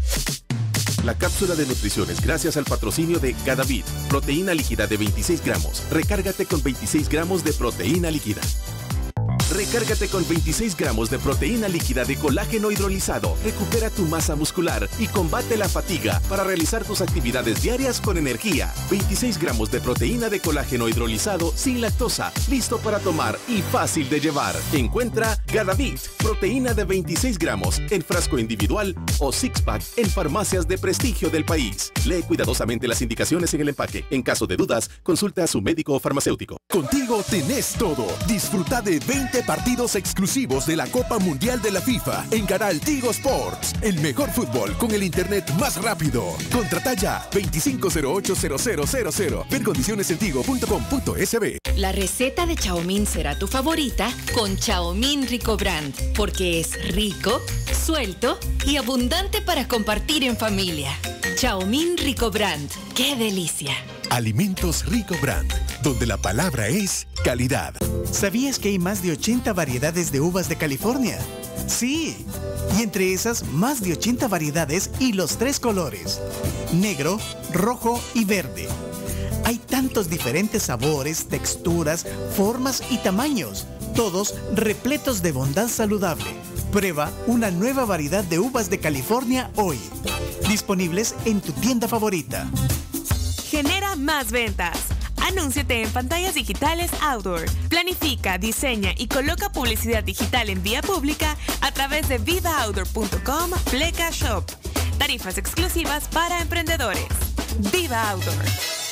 La cápsula de nutrición es gracias al patrocinio de Gadavit, proteína líquida de veintiséis gramos. Recárgate con veintiséis gramos de proteína líquida. Recárgate con veintiséis gramos de proteína líquida de colágeno hidrolizado. Recupera tu masa muscular y combate la fatiga para realizar tus actividades diarias con energía. veintiséis gramos de proteína de colágeno hidrolizado sin lactosa, listo para tomar y fácil de llevar. Encuentra Gadavit, proteína de veintiséis gramos en frasco individual o six-pack en farmacias de prestigio del país. Lee cuidadosamente las indicaciones en el empaque. En caso de dudas, consulta a su médico o farmacéutico. Contigo tenés todo. Disfruta de veinte partidos exclusivos de la Copa Mundial de la FIFA en Canal Tigo Sports. El mejor fútbol con el internet más rápido. Contrata ya veinticinco cero ocho cero cero cero cero. Ver condiciones en tigo punto com punto es be. La receta de Chaomín será tu favorita con Chaomín Rico Brand, porque es rico, suelto y abundante para compartir en familia. Chaomín Rico Brand. ¡Qué delicia! Alimentos Rico Brand, donde la palabra es calidad. ¿Sabías que hay más de ochenta variedades de uvas de California? Sí, y entre esas más de ochenta variedades y los tres colores, negro, rojo y verde. Hay tantos diferentes sabores, texturas, formas y tamaños, todos repletos de bondad saludable. Prueba una nueva variedad de uvas de California hoy. Disponibles en tu tienda favorita. Genera más ventas. Anúnciate en pantallas digitales Outdoor. Planifica, diseña y coloca publicidad digital en vía pública a través de vida outdoor punto com Pleca Shop. Tarifas exclusivas para emprendedores. Viva Outdoor.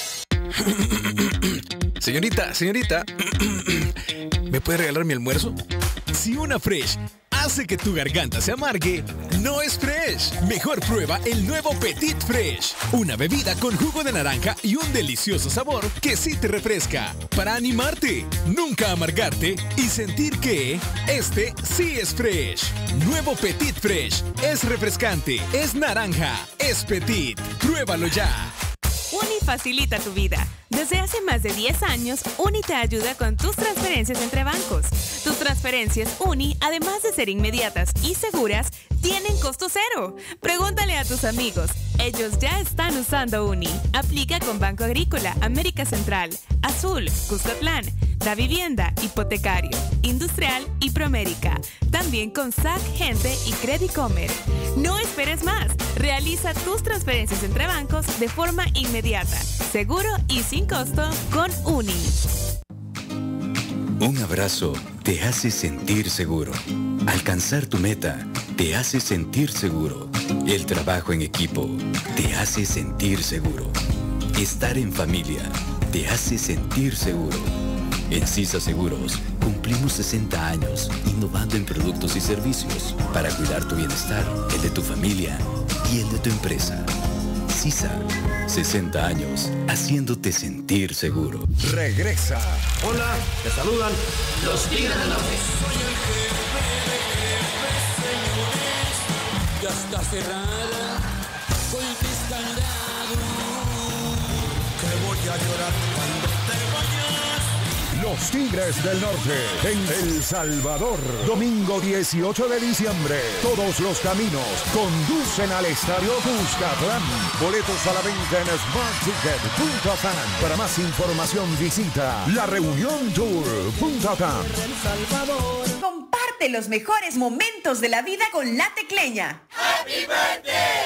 Señorita, señorita, ¿me puede regalar mi almuerzo? Si una Fresh hace que tu garganta se amargue, no es Fresh. Mejor prueba el nuevo Petit Fresh. Una bebida con jugo de naranja y un delicioso sabor que sí te refresca. Para animarte, nunca amargarte y sentir que este sí es Fresh. Nuevo Petit Fresh. Es refrescante, es naranja, es Petit. Pruébalo ya. Uni facilita tu vida. Desde hace más de diez años, Uni te ayuda con tus transferencias entre bancos. Tus transferencias Uni, además de ser inmediatas y seguras, tienen costo cero. Pregúntale a tus amigos. Ellos ya están usando Uni. Aplica con Banco Agrícola, América Central, Azul, Cuscatlán, Da Vivienda, Hipotecario, Industrial y Promérica. También con S A C, Gente y Credicomer. No esperes más. Realiza tus transferencias entre bancos de forma inmediata, seguro y sin costo con Uni. Un abrazo te hace sentir seguro. Alcanzar tu meta te hace sentir seguro. El trabajo en equipo te hace sentir seguro. Estar en familia te hace sentir seguro. En CISA Seguros cumplimos sesenta años innovando en productos y servicios para cuidar tu bienestar, el de tu familia y el de tu empresa. CISA, sesenta años haciéndote sentir seguro. Regresa. Hola, te saludan los Tigres del Norte. Ya está cerrada, golpes candado. Que voy a llorar cuando te vayas. Los Tigres del Norte en El Salvador. Domingo dieciocho de diciembre. Todos los caminos conducen al Estadio Cuscatlán. Boletos a la venta en smart ticket punto com. Para más información visita la reunión tour punto com. El Salvador. Comparte los mejores momentos de la vida con La Tecleña. ¡Happy birthday!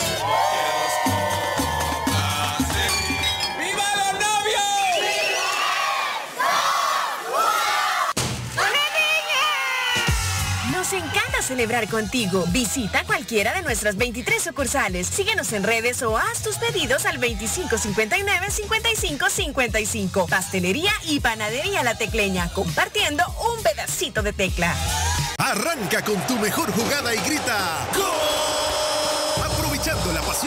Nos encanta celebrar contigo. Visita cualquiera de nuestras veintitrés sucursales. Síguenos en redes o haz tus pedidos al veinticinco cincuenta y nueve cincuenta y cinco cincuenta y cinco. Pastelería y panadería La Tecleña, compartiendo un pedacito de tecla. Arranca con tu mejor jugada y grita ¡Gol!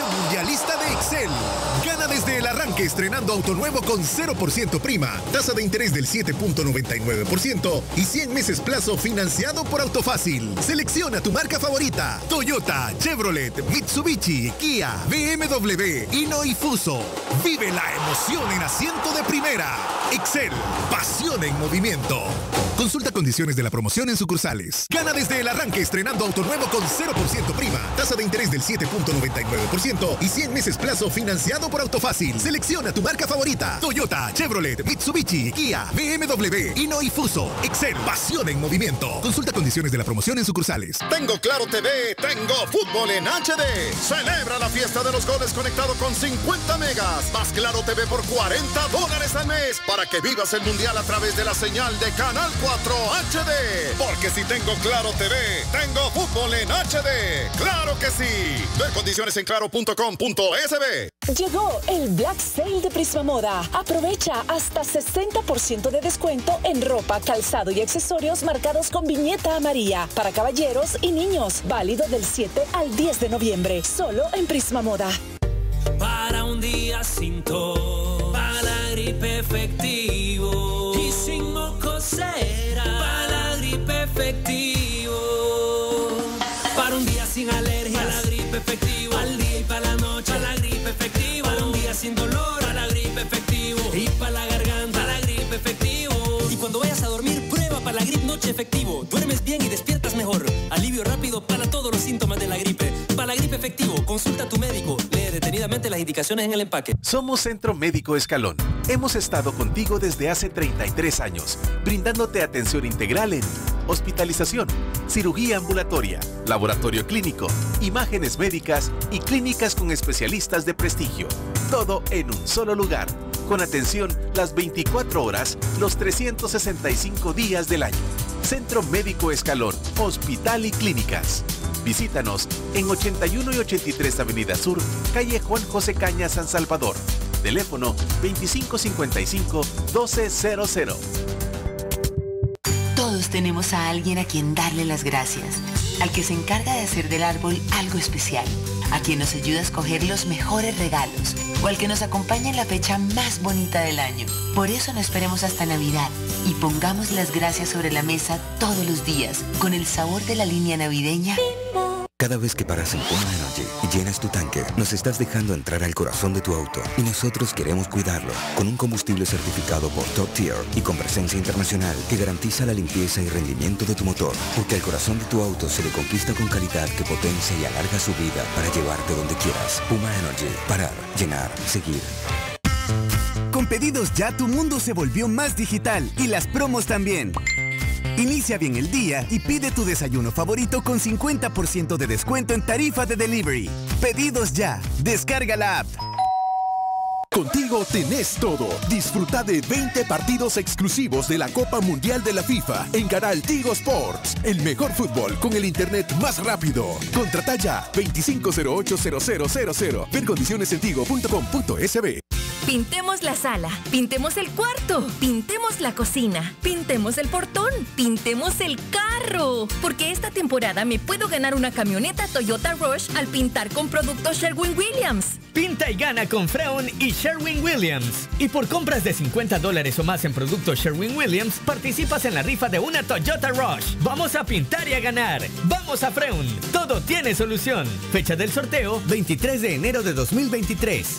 versión mundialista de Excel. Gana desde el arranque estrenando auto nuevo con cero por ciento prima, tasa de interés del siete punto noventa y nueve por ciento y cien meses plazo financiado por Autofácil. Selecciona tu marca favorita: Toyota, Chevrolet, Mitsubishi, Kia, B M W, Hino y Fuso. Vive la emoción en asiento de primera. Excel, pasión en movimiento. Consulta condiciones de la promoción en sucursales. Gana desde el arranque estrenando auto nuevo con cero por ciento prima, tasa de interés del siete punto noventa y nueve por ciento y cien meses plazo financiado por Autofácil. Selecciona tu marca favorita: Toyota, Chevrolet, Mitsubishi, Kia, B M W, Hino y Fuso. Excel, pasión en movimiento. Consulta condiciones de la promoción en sucursales. Tengo Claro T V, tengo fútbol en H D. Celebra la fiesta de los goles conectado con cincuenta megas, más Claro T V por cuarenta dólares al mes, para que vivas el mundial a través de la señal de Canal cuatro H D. Porque si tengo Claro T V, tengo fútbol en H D. ¡Claro que sí! Ver condiciones en claro punto com punto es be. Llegó el Black Sale de Prisma Moda. Aprovecha hasta sesenta por ciento de descuento en ropa, calzado y accesorios marcados con viñeta amarilla para caballeros y niños. Válido del siete al diez de noviembre. Solo en Prisma Moda. Para un día sin tos, para la gripe efectivo y sin mocosera, para la gripe efectivo. Para un día sin alergia, para la gripe efectivo. Al día y para la noche, para la gripe efectivo. Para un día sin dolor, para la gripe efectivo. Y para la garganta, para la gripe efectivo. Y cuando vayas a dormir, prueba para la gripe noche efectivo. Duermes bien y despiertas mejor. Alivio rápido para todos los síntomas de la gripe. Para la gripe efectivo, consulta a tu médico. Lee detenidamente las indicaciones en el empaque. Somos Centro Médico Escalón. Hemos estado contigo desde hace treinta y tres años, brindándote atención integral en hospitalización, cirugía ambulatoria, laboratorio clínico, imágenes médicas y clínicas con especialistas de prestigio. Todo en un solo lugar, con atención las veinticuatro horas, los trescientos sesenta y cinco días del año. Centro Médico Escalón, Hospital y Clínicas. Visítanos en ochenta y uno y ochenta y tres Avenida Sur, calle Juan José Caña, San Salvador. Teléfono veinticinco cincuenta y cinco, doce cero cero. Todos tenemos a alguien a quien darle las gracias. Al que se encarga de hacer del árbol algo especial. A quien nos ayuda a escoger los mejores regalos. O al que nos acompaña en la fecha más bonita del año. Por eso no esperemos hasta Navidad. Y pongamos las gracias sobre la mesa todos los días. Con el sabor de la línea navideña. Cada vez que paras en Puma Energy y llenas tu tanque, nos estás dejando entrar al corazón de tu auto. Y nosotros queremos cuidarlo. Con un combustible certificado por Top Tier y con presencia internacional que garantiza la limpieza y rendimiento de tu motor. Porque al corazón de tu auto se le conquista con calidad que potencia y alarga su vida para llevarte donde quieras. Puma Energy. Parar, llenar, seguir. Con Pedidos Ya tu mundo se volvió más digital y las promos también. Inicia bien el día y pide tu desayuno favorito con cincuenta por ciento de descuento en tarifa de delivery. Pedidos Ya. Descarga la app. Contigo tenés todo. Disfruta de veinte partidos exclusivos de la Copa Mundial de la FIFA en Canal Tigo Sports. El mejor fútbol con el internet más rápido. Contrata ya veinticinco cero ocho cero cero cero cero. Ver condiciones en tigo punto com punto es be. Pintemos la sala, pintemos el cuarto, pintemos la cocina, pintemos el portón, pintemos el carro. Porque esta temporada me puedo ganar una camioneta Toyota Rush al pintar con productos Sherwin-Williams. Pinta y gana con Freon y Sherwin-Williams. Y por compras de cincuenta dólares o más en productos Sherwin-Williams, participas en la rifa de una Toyota Rush. Vamos a pintar y a ganar. Vamos a Freon. Todo tiene solución. Fecha del sorteo, veintitrés de enero de dos mil veintitrés.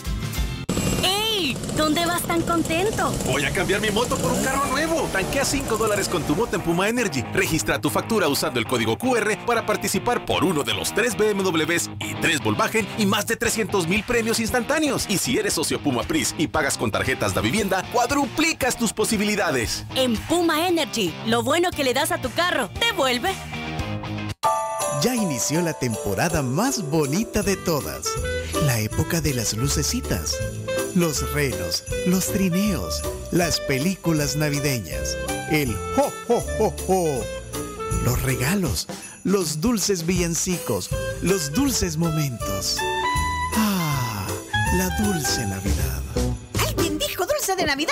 ¿Dónde vas tan contento? Voy a cambiar mi moto por un carro nuevo. Tanquea cinco dólares con tu moto en Puma Energy. Registra tu factura usando el código cu erre para participar por uno de los tres be eme dobles y tres Volkswagen y más de trescientos mil premios instantáneos. Y si eres socio Puma Pris y pagas con tarjetas de vivienda, cuadruplicas tus posibilidades. En Puma Energy, lo bueno que le das a tu carro, te vuelve. Ya inició la temporada más bonita de todas. La época de las lucecitas. Los renos, los trineos, las películas navideñas, el ho, ho, ho, ho, los regalos, los dulces villancicos, los dulces momentos. Ah, la dulce Navidad. ¿Alguien dijo dulce de Navidad?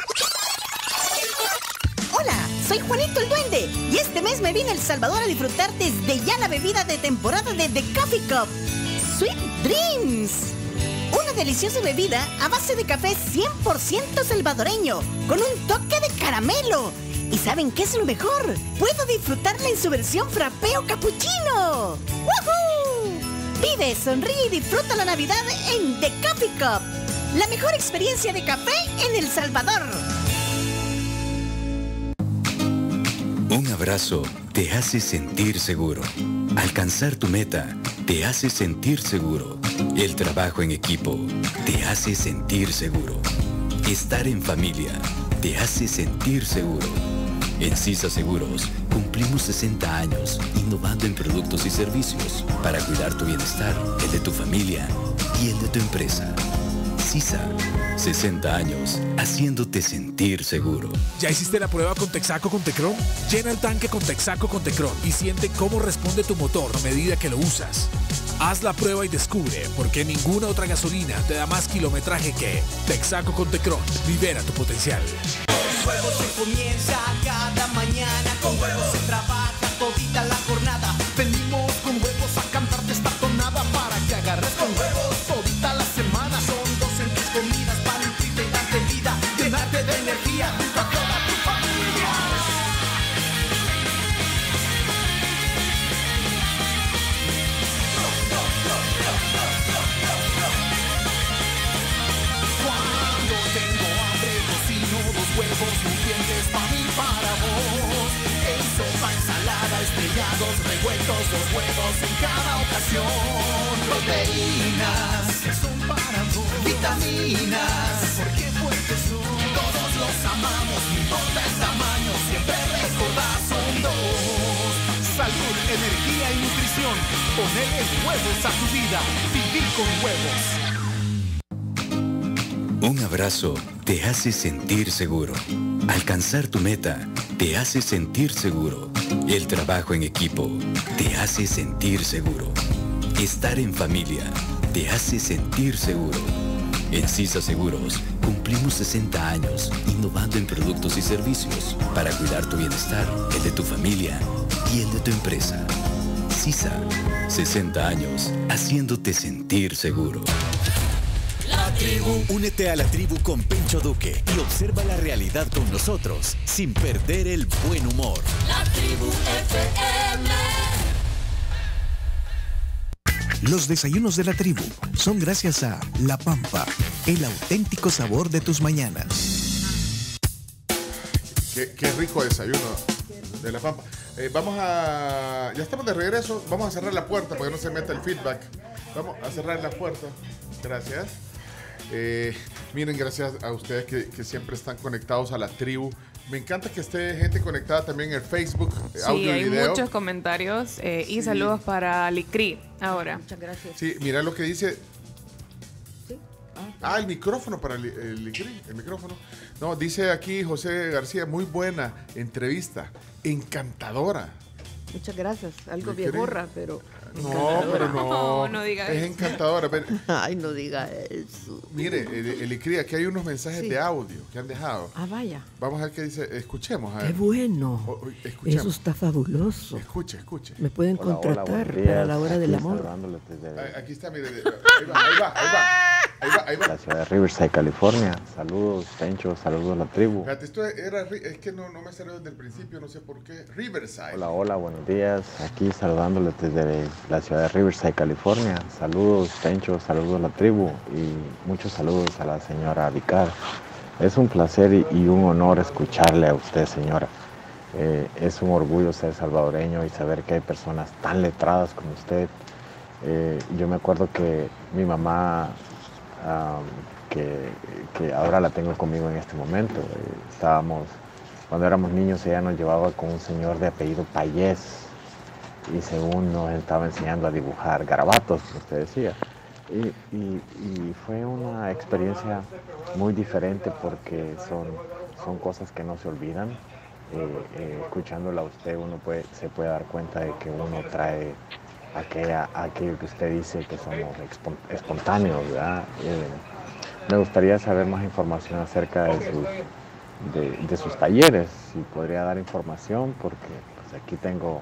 Hola, soy Juanito el Duende y este mes me vine a El Salvador a disfrutar desde ya la bebida de temporada de The Coffee Cup. Sweet Dreams. Una deliciosa bebida a base de café cien por ciento salvadoreño, con un toque de caramelo. ¿Y saben qué es lo mejor? Puedo disfrutarla en su versión frappé o cappuccino. ¡Woohoo! Vive, sonríe y disfruta la Navidad en The Coffee Cup. La mejor experiencia de café en El Salvador. Un abrazo te hace sentir seguro. Alcanzar tu meta te hace sentir seguro. El trabajo en equipo te hace sentir seguro. Estar en familia te hace sentir seguro. En CISA Seguros cumplimos sesenta años innovando en productos y servicios para cuidar tu bienestar, el de tu familia y el de tu empresa. CISA, sesenta años haciéndote sentir seguro. ¿Ya hiciste la prueba con Texaco con Tecron? Llena el tanque con Texaco con Tecron y siente cómo responde tu motor a medida que lo usas. Haz la prueba y descubre por qué ninguna otra gasolina te da más kilometraje que Texaco con Tecron. Libera tu potencial. Con huevos se comienza cada mañana. Con huevos se trabaja todita la jornada. Venimos con huevos a cantarte esta tonada para que agarres con huevos todita la semana. Son dos en tus comidas para nutrirte y darte vida, llenarte de energía junto a toda tu familia. Cuando tengo hambre cocino dos huevos nutrientes para mí, para vos. En sopa, ensalada, estrellados, revueltos, dos huevos en cada ocasión. Proteínas que son para vos. Vitaminas, porque fuertes son. Todos los amamos, no importa el tamaño, siempre recordad son dos. Salud, energía y nutrición. Ponele huevos a tu vida. Vivir con huevos. Un abrazo te hace sentir seguro. Alcanzar tu meta te hace sentir seguro. El trabajo en equipo te hace sentir seguro. Estar en familia te hace sentir seguro. En CISA Seguros cumplimos sesenta años innovando en productos y servicios para cuidar tu bienestar, el de tu familia y el de tu empresa. CISA, sesenta años haciéndote sentir seguro. La tribu. Únete a la tribu con Pencho Duque y observa la realidad con nosotros sin perder el buen humor. La tribu F M. Los desayunos de la tribu son gracias a La Pampa, el auténtico sabor de tus mañanas. Qué, qué rico desayuno de La Pampa. Eh, vamos a... Ya estamos de regreso. Vamos a cerrar la puerta porque no se meta el feedback. Vamos a cerrar la puerta. Gracias. Eh, miren, gracias a ustedes que, que siempre están conectados a la tribu. Me encanta que esté gente conectada también en el Facebook, sí, audio y hay video. muchos comentarios eh, y Sí. saludos para Licri ahora. Muchas gracias. Sí, mira lo que dice. ¿Sí? Ah, el micrófono para el, el Licri, el micrófono. No, dice aquí José García, muy buena entrevista, encantadora. Muchas gracias. Algo Licri. viejorra, pero... No, pero no. No, no diga es eso. encantadora. Pero, Ay, no diga eso. mire, el, el Licri, aquí hay unos mensajes Sí. de audio que han dejado. Ah, vaya. Vamos a ver qué dice. Escuchemos. A Qué ver. bueno. O- o- escuchemos. Eso está fabuloso. Escuche, escuche. Me pueden Hola, hola, contratar buenos días. para la hora del Aquí amor. saludándoles desde Ah, Aquí está, mire. de- Ahí va, ahí va, ahí va. Ahí va, ahí va. la ciudad de Riverside, California. Saludos, Pencho, saludos a la tribu. Fíjate, esto era, ri- es que no, no me salió desde el principio, no sé por qué. Riverside. Hola, hola, buenos días. Aquí saludándoles desde la ciudad de Riverside, California. Saludos, Pencho, saludos a la tribu y muchos saludos a la señora Vicar. Es un placer y, y un honor escucharle a usted, señora. Eh, es un orgullo ser salvadoreño y saber que hay personas tan letradas como usted. Eh, yo me acuerdo que mi mamá, um, que, que ahora la tengo conmigo en este momento, eh, estábamos, cuando éramos niños ella nos llevaba con un señor de apellido Payés y según nos estaba enseñando a dibujar garabatos, como usted decía. Y, y, y fue una experiencia muy diferente porque son, son cosas que no se olvidan. Eh, eh, escuchándola a usted uno puede, se puede dar cuenta de que uno trae aquella, aquello que usted dice que somos expon- espontáneos, ¿verdad? Eh, me gustaría saber más información acerca de sus, de, de sus talleres, si podría dar información, porque pues, aquí tengo,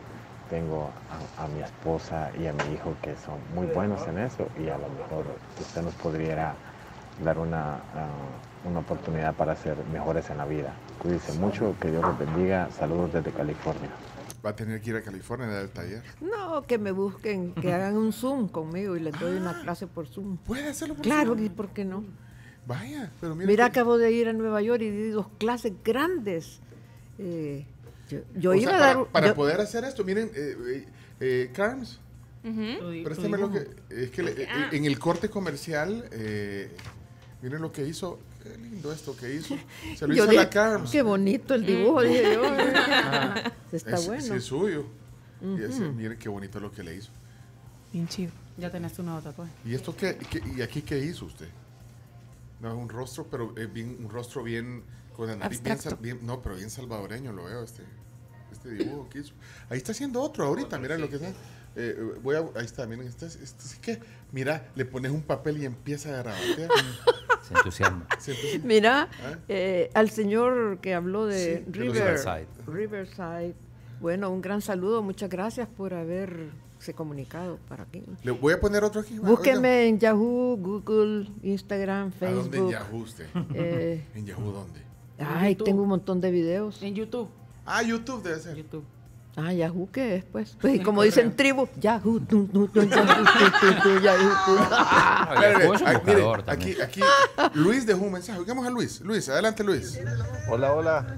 tengo a, a mi esposa y a mi hijo que son muy buenos en eso y a lo mejor usted nos podría dar una, uh, una oportunidad para ser mejores en la vida. Cuídense mucho, que Dios los bendiga. Saludos desde California. Va a tener que ir a California a dar el taller. No, que me busquen, que hagan un Zoom conmigo y les doy una clase por Zoom. ¿Puede hacerlo por Claro, Zoom? ¿y por qué no? Vaya, pero mira. Mira, que... acabo de ir a Nueva York y di dos clases grandes. Eh, yo yo o iba sea, a para, dar... Para yo- poder hacer esto, miren, eh, eh, eh, Carms, Ujú. préstame lo que... Es que le- Ah. en el corte comercial, eh, miren lo que hizo. Qué lindo esto que hizo. Se lo yo hizo a dije, la Carms. qué bonito el dibujo, dije yo. Ah, Está es, bueno. sí, es suyo. Y ese, Ujú. miren qué bonito lo que le hizo. Bien chido. Ya tenés tu nuevo tatuaje. ¿Y esto qué, qué- ¿Y aquí qué hizo usted? No, es un rostro, pero es bien, un rostro bien, con la nariz bien, Abstracto. sal- bien- no, pero bien salvadoreño lo veo, este, este dibujo que hizo. Ahí está haciendo otro ahorita, mira lo que está. Eh, eh, voy a, ahí está, miren, este, es- este, es que, mira, le pones un papel y empieza a grabatear. Se entusiasma. Se entusiasma. Mira, ¿Ah? eh, al señor que habló de Sí, de los River, Riverside. Riverside, bueno, un gran saludo, muchas gracias por haberse comunicado para aquí. Le voy a poner otro aquí. Búsqueme en Yahoo, Google, Instagram, ¿A dónde en Facebook. Yahoo usted? Eh, ¿En Yahoo dónde? Ay, YouTube. tengo un montón de videos. En YouTube. Ah, YouTube debe ser. YouTube. Ah, Yahoo, ¿qué es, pues? Pues, como dicen tribu, Yahoo, tu, tu, tu, Yahoo, tu, tu, tu, Yahoo, tu. Espérate, Yahoo es un ay, mire, buscador también. aquí, aquí, Luis dejó un mensaje. Oigamos a Luis. Luis, adelante, Luis. Hola, hola.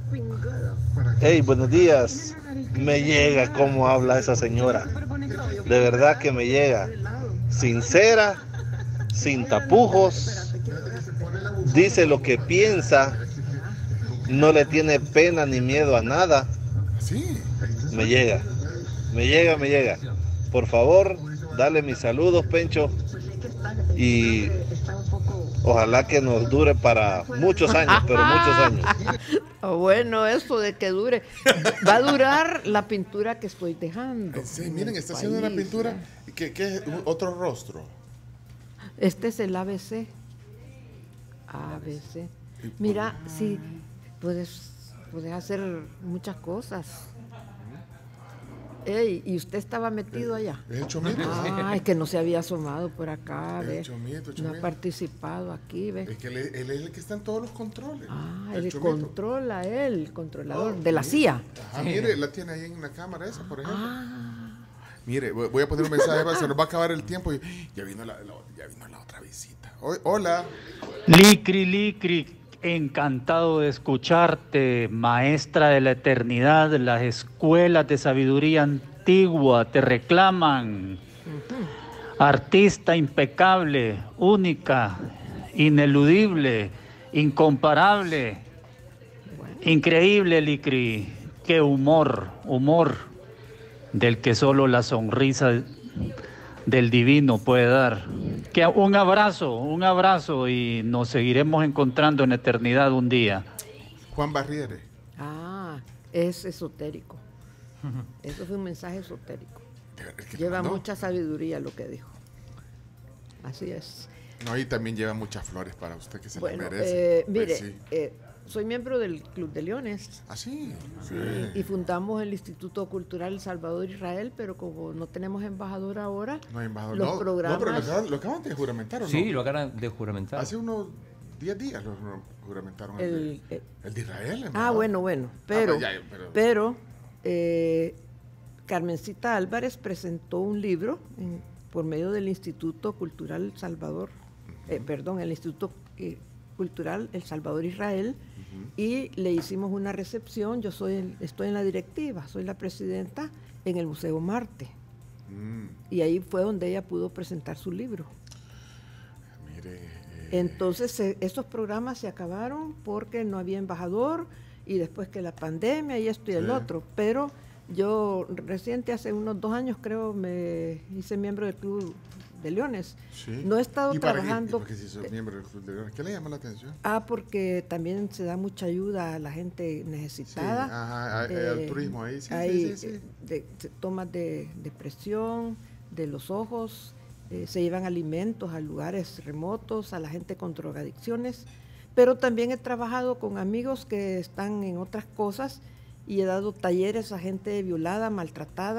Hey, buenos días. Me llega cómo habla esa señora. De verdad que me llega. Sincera, sin tapujos. Dice lo que piensa. No le tiene pena ni miedo a nada. Sí. Me llega. Me llega, me llega. Por favor, dale mis saludos, Pencho. Y ojalá que nos dure para muchos años, pero muchos años. Ah, bueno, eso de que dure. Va a durar la pintura que estoy dejando. Sí, en miren, el está haciendo una país. pintura que, que es un- otro rostro. Este es el A B C. A B C. Mira, sí, puedes, puedes hacer muchas cosas. Ey, ¿y usted estaba metido allá? Es el chomito. Ah, es que no se había asomado por acá, El ve. chomito, el No ha chomito. participado aquí, ve. Es que él, él es el que está en todos los controles. Ah, el él chomito. controla, él, controlador Oh, de la mire. C I A. Ajá, mire, la tiene ahí en la cámara esa, por ejemplo. Ah. Mire, voy voy a poner un mensaje, va, se nos va a acabar el tiempo y ya vino la, la- ya vino la otra visita. Hoy- hola. Licri, Licri, encantado de escucharte, maestra de la eternidad, las escuelas de sabiduría antigua te reclaman. Artista impecable, única, ineludible, incomparable, increíble, Licri, qué humor, humor del que solo la sonrisa del divino puede dar. Que un abrazo, un abrazo y nos seguiremos encontrando en eternidad un día. Juan Barriere. Ah, es esotérico. Eso fue un mensaje esotérico. que Lleva mandó? mucha sabiduría lo que dijo. Así es. No, y también lleva muchas flores para usted que se Bueno, le merece. eh, mire, Pues sí. eh, soy miembro del Club de Leones. ¿Ah, sí? Sí, Eh. y fundamos el Instituto Cultural Salvador Israel, pero como no tenemos embajador ahora, No hay embajador. los no, programas... no, pero lo acaban, lo acaban de juramentar, ¿o no? Sí, lo acaban de juramentar. Hace unos diez días lo lo juramentaron. El, El- de, el- el de Israel. Ah, embajador. bueno, bueno, Ah, pero, pues ya, pero- pero eh, Carmencita Álvarez presentó un libro en- por medio del Instituto Cultural Salvador, eh, perdón, el Instituto eh, Cultural El Salvador Israel, y le hicimos una recepción. Yo soy el- estoy en la directiva, soy la presidenta en el Museo Marte, Mm, y ahí fue donde ella pudo presentar su libro. mire. eh, Entonces, eh, estos programas se acabaron porque no había embajador y después que la pandemia y esto y el Sí. otro. Pero yo reciente, hace unos dos años creo, me hice miembro del Club de Leones. sí. No he estado ¿Y para qué? trabajando... ¿Y por qué si sos miembro del Club de Leones? ¿Qué le llama la atención? Ah, porque también se da mucha ayuda a la gente necesitada. Sí, ajá, hay- hay al turismo ahí, sí, sí, hay, sí, sí. eh, de- de- tomas de, de presión, de los ojos, eh, se llevan alimentos a lugares remotos, a la gente con drogadicciones, pero también he trabajado con amigos que están en otras cosas y he dado talleres a gente violada, maltratada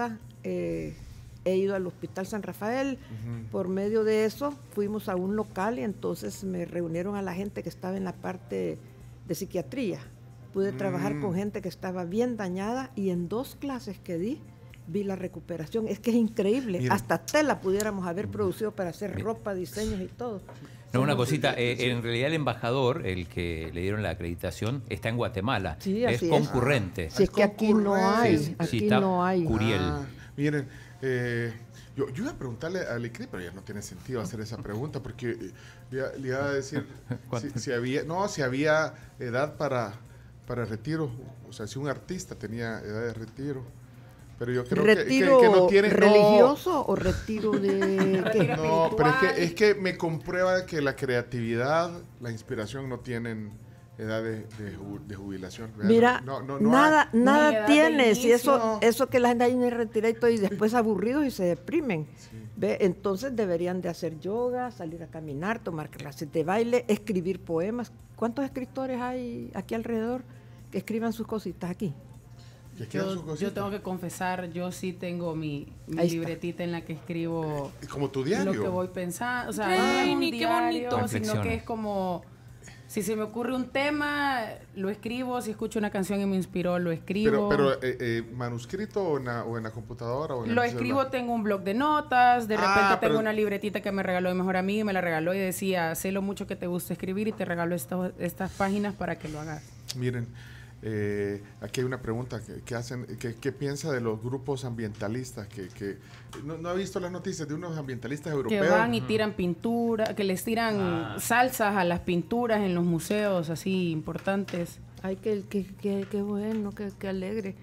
eh, he ido al Hospital San Rafael. Uh-huh. Por medio de eso fuimos a un local y entonces me reunieron a la gente que estaba en la parte de psiquiatría. Pude mm. trabajar con gente que estaba bien dañada y en dos clases que di, vi la recuperación. Es que es increíble. Mira. Hasta tela pudiéramos haber producido para hacer Mira. ropa, diseños y todo. No, una cosita, eh, en realidad el embajador, el que le dieron la acreditación, está en Guatemala. Sí, es concurrente. Si es que aquí no hay, sí, aquí sí, no hay. Curiel. Ah, miren, eh, yo, yo iba a preguntarle a Licri, pero ya no tiene sentido hacer esa pregunta, porque eh, le, le iba a decir si, si había, no, si había edad para, para retiro, o sea, si un artista tenía edad de retiro. Pero yo creo ¿Retiro que, que, que no tiene religioso no, o retiro de qué? No, pero es que, es que me comprueba que la creatividad, la inspiración no tienen edad de, de, de jubilación. Mira, no, no, no nada, hay, nada no tienes y eso, no. eso que la gente ahí retira y todo y después aburridos y se deprimen. Sí. ¿Ve? Entonces deberían de hacer yoga, salir a caminar, tomar clases de baile, escribir poemas. ¿Cuántos escritores hay aquí alrededor que escriban sus cositas aquí? Yo, yo tengo que confesar, yo sí tengo mi, mi libretita en la que escribo como tu diario, lo que voy pensando, o sea, Ay, no es un qué diario, bonito. sino que es como si se me ocurre un tema, lo escribo, si escucho una canción y me inspiró, lo escribo. Pero, pero eh, eh, manuscrito o en, la, o en la computadora o en lo el escribo, celular. Tengo un blog de notas, de repente ah, tengo pero... una libretita que me regaló mi mejor amigo y me la regaló y decía, sé lo mucho que te gusta escribir y te regalo esto, estas páginas para que lo hagas. Miren, Eh, aquí hay una pregunta que, que hacen, que, ¿qué piensa de los grupos ambientalistas? Que, que no, no ha visto las noticias de unos ambientalistas europeos que van y tiran pintura, que les tiran ah. salsas a las pinturas en los museos así importantes. Ay, qué que, que, que bueno, qué que alegre.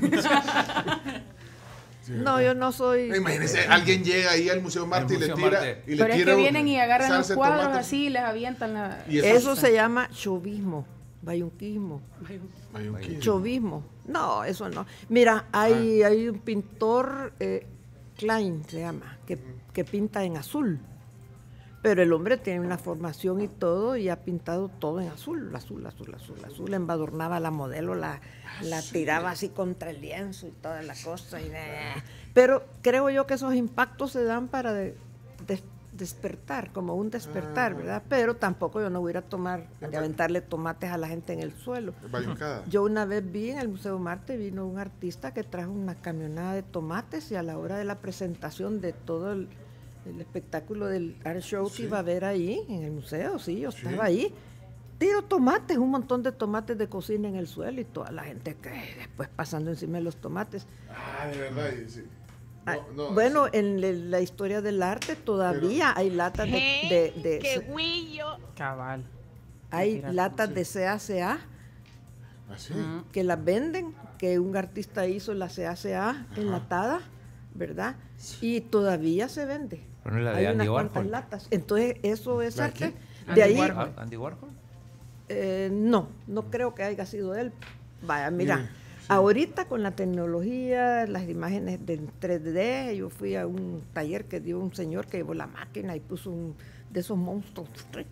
Sí, no, yo no soy. Imagínense, alguien llega ahí al Museo Marte y le tira. Y le Pero tira es que vienen y agarran los cuadros tomates. así y les avientan la. ¿Y eso? Eso se llama chauvismo. Bayunquismo. Bayunquismo. Chauvismo. No, eso no. Mira, hay, ah. hay un pintor, eh, Klein se llama, que, que pinta en azul. Pero el hombre tiene una formación y todo, y ha pintado todo en azul, azul, azul, azul, azul. Embadurnaba a la modelo, la, ah, la sí. tiraba así contra el lienzo y toda la cosa. Y de... Pero creo yo que esos impactos se dan para de, de, despertar, como un despertar, ah, ¿verdad? Pero tampoco yo no voy a ir a tomar, a aventarle tomates a la gente en el suelo. Bayuncada. Yo una vez vi en el Museo Marte, vino un artista que trajo una camionada de tomates y a la hora de la presentación de todo el, el espectáculo del art show sí. que iba a haber ahí en el museo, sí, yo sí. estaba ahí, tiro tomates, un montón de tomates de cocina en el suelo y toda la gente que después pasando encima de los tomates. Ah, de verdad, sí. No, no, bueno, sí. en la historia del arte todavía pero, hay latas de... de, de, de ¡Qué guillo! Cabal. Hay latas de C A C A ¿Ah, sí? que las venden, que un artista hizo la C A C A Ajá. enlatada, ¿verdad? Sí. Y todavía se vende. Pero no es la de hay Andy unas Warhol. cuantas latas. Entonces, eso es arte. ¿Andy De ahí... Warhol? ¿Andy Warhol? Eh, no, no creo que haya sido él. Vaya, mira... Bien. Ahorita con la tecnología, las imágenes de tres D, yo fui a un taller que dio un señor que llevó la máquina y puso un de esos monstruos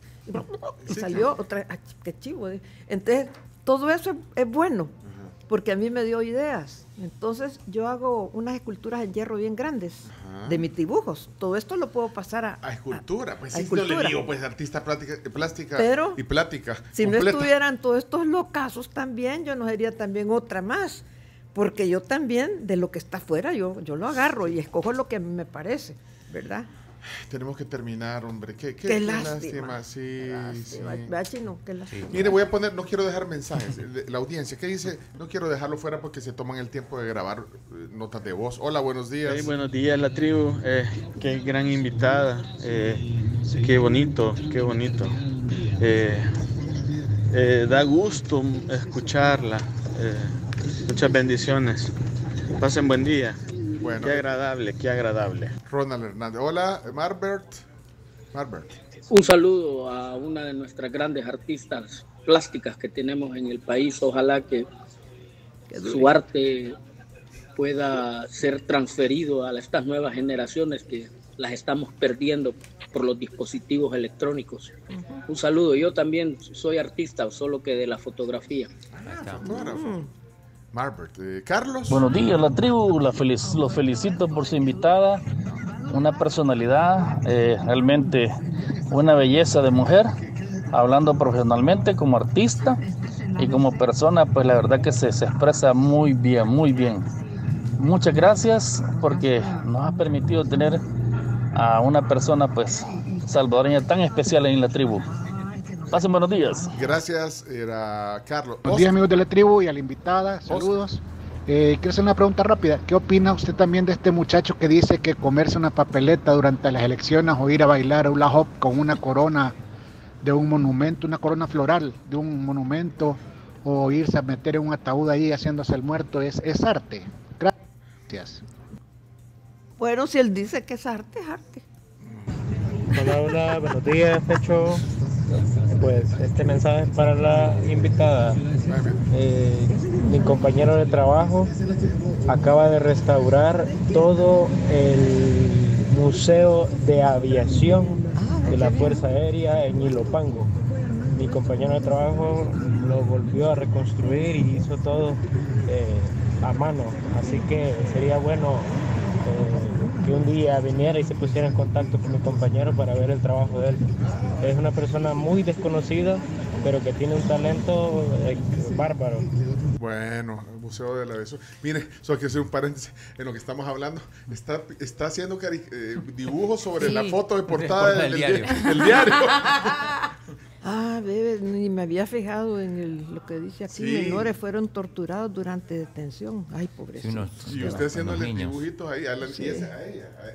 y sí, salió claro. otra, ah, qué chivo. Entonces, todo eso es, es bueno, Ajá. porque a mí me dio ideas. Entonces, yo hago unas esculturas en hierro bien grandes Ajá. de mis dibujos. Todo esto lo puedo pasar a... A escultura, pues a sí, escultura. no le digo, pues artista plástica, plástica Pero, y plática. Si completa. no estuvieran todos estos locazos también, yo no sería también otra más. Porque yo también, de lo que está afuera, yo, yo lo agarro y escojo lo que a mí me parece, ¿verdad? Tenemos que terminar, hombre. Qué, qué, qué, qué lástima. lástima. Sí, qué lástima. sí. ¿Verdad, Chino? Qué lástima. Sí. Mire, voy a poner, no quiero dejar mensajes. La audiencia, ¿qué dice? No quiero dejarlo fuera porque se toman el tiempo de grabar eh, notas de voz. Hola, buenos días. Hey, buenos días, la tribu. Eh, qué gran invitada. Eh, qué bonito, qué bonito. Eh, eh, da gusto escucharla. Eh, muchas bendiciones. Pasen buen día. Bueno, qué agradable, qué agradable. Ronald Hernández. Hola, Marbert. Marbert. Un saludo a una de nuestras grandes artistas plásticas que tenemos en el país. Ojalá que su arte pueda ser transferido a estas nuevas generaciones que las estamos perdiendo por los dispositivos electrónicos. Uh-huh. Un saludo. Yo también soy artista, solo que de la fotografía. Ah, fotógrafo. Marbert. Eh, Carlos. Buenos días, la tribu. La felic los felicito por su invitada. Una personalidad, eh, realmente una belleza de mujer. Hablando profesionalmente como artista y como persona, pues la verdad que se, se expresa muy bien, muy bien. Muchas gracias porque nos ha permitido tener a una persona pues salvadoreña tan especial en la tribu. Pasen buenos días. Gracias, era Carlos. Buenos días, amigos de la tribu y a la invitada. Saludos. Eh, quiero hacer una pregunta rápida. ¿Qué opina usted también de este muchacho que dice que comerse una papeleta durante las elecciones o ir a bailar a hula hoop con una corona de un monumento, una corona floral de un monumento, o irse a meter en un ataúd ahí haciéndose el muerto, es, es arte? Gracias. Bueno, si él dice que es arte, es arte. Hola, hola, buenos días, Pecho. Pues este mensaje es para la invitada. Eh, mi compañero de trabajo acaba de restaurar todo el museo de aviación de la Fuerza Aérea en Ilopango. Mi compañero de trabajo lo volvió a reconstruir y hizo todo eh, a mano, así que sería bueno eh, que un día viniera y se pusiera en contacto con mi compañero para ver el trabajo de él. Es una persona muy desconocida, pero que tiene un talento eh, bárbaro. Bueno, el Museo de la Aviación. Mire, solo quiero hacer un paréntesis en lo que estamos hablando. Está, está haciendo cari eh, dibujos sobre sí. la foto de portada del, del diario. Del diario. Ah, bebé, ni me había fijado en el, lo que dice aquí. Sí. Menores fueron torturados durante detención. Ay, pobrecito. Sí, y usted haciéndole dibujitos ahí a la sí. esa, a ella. A, a,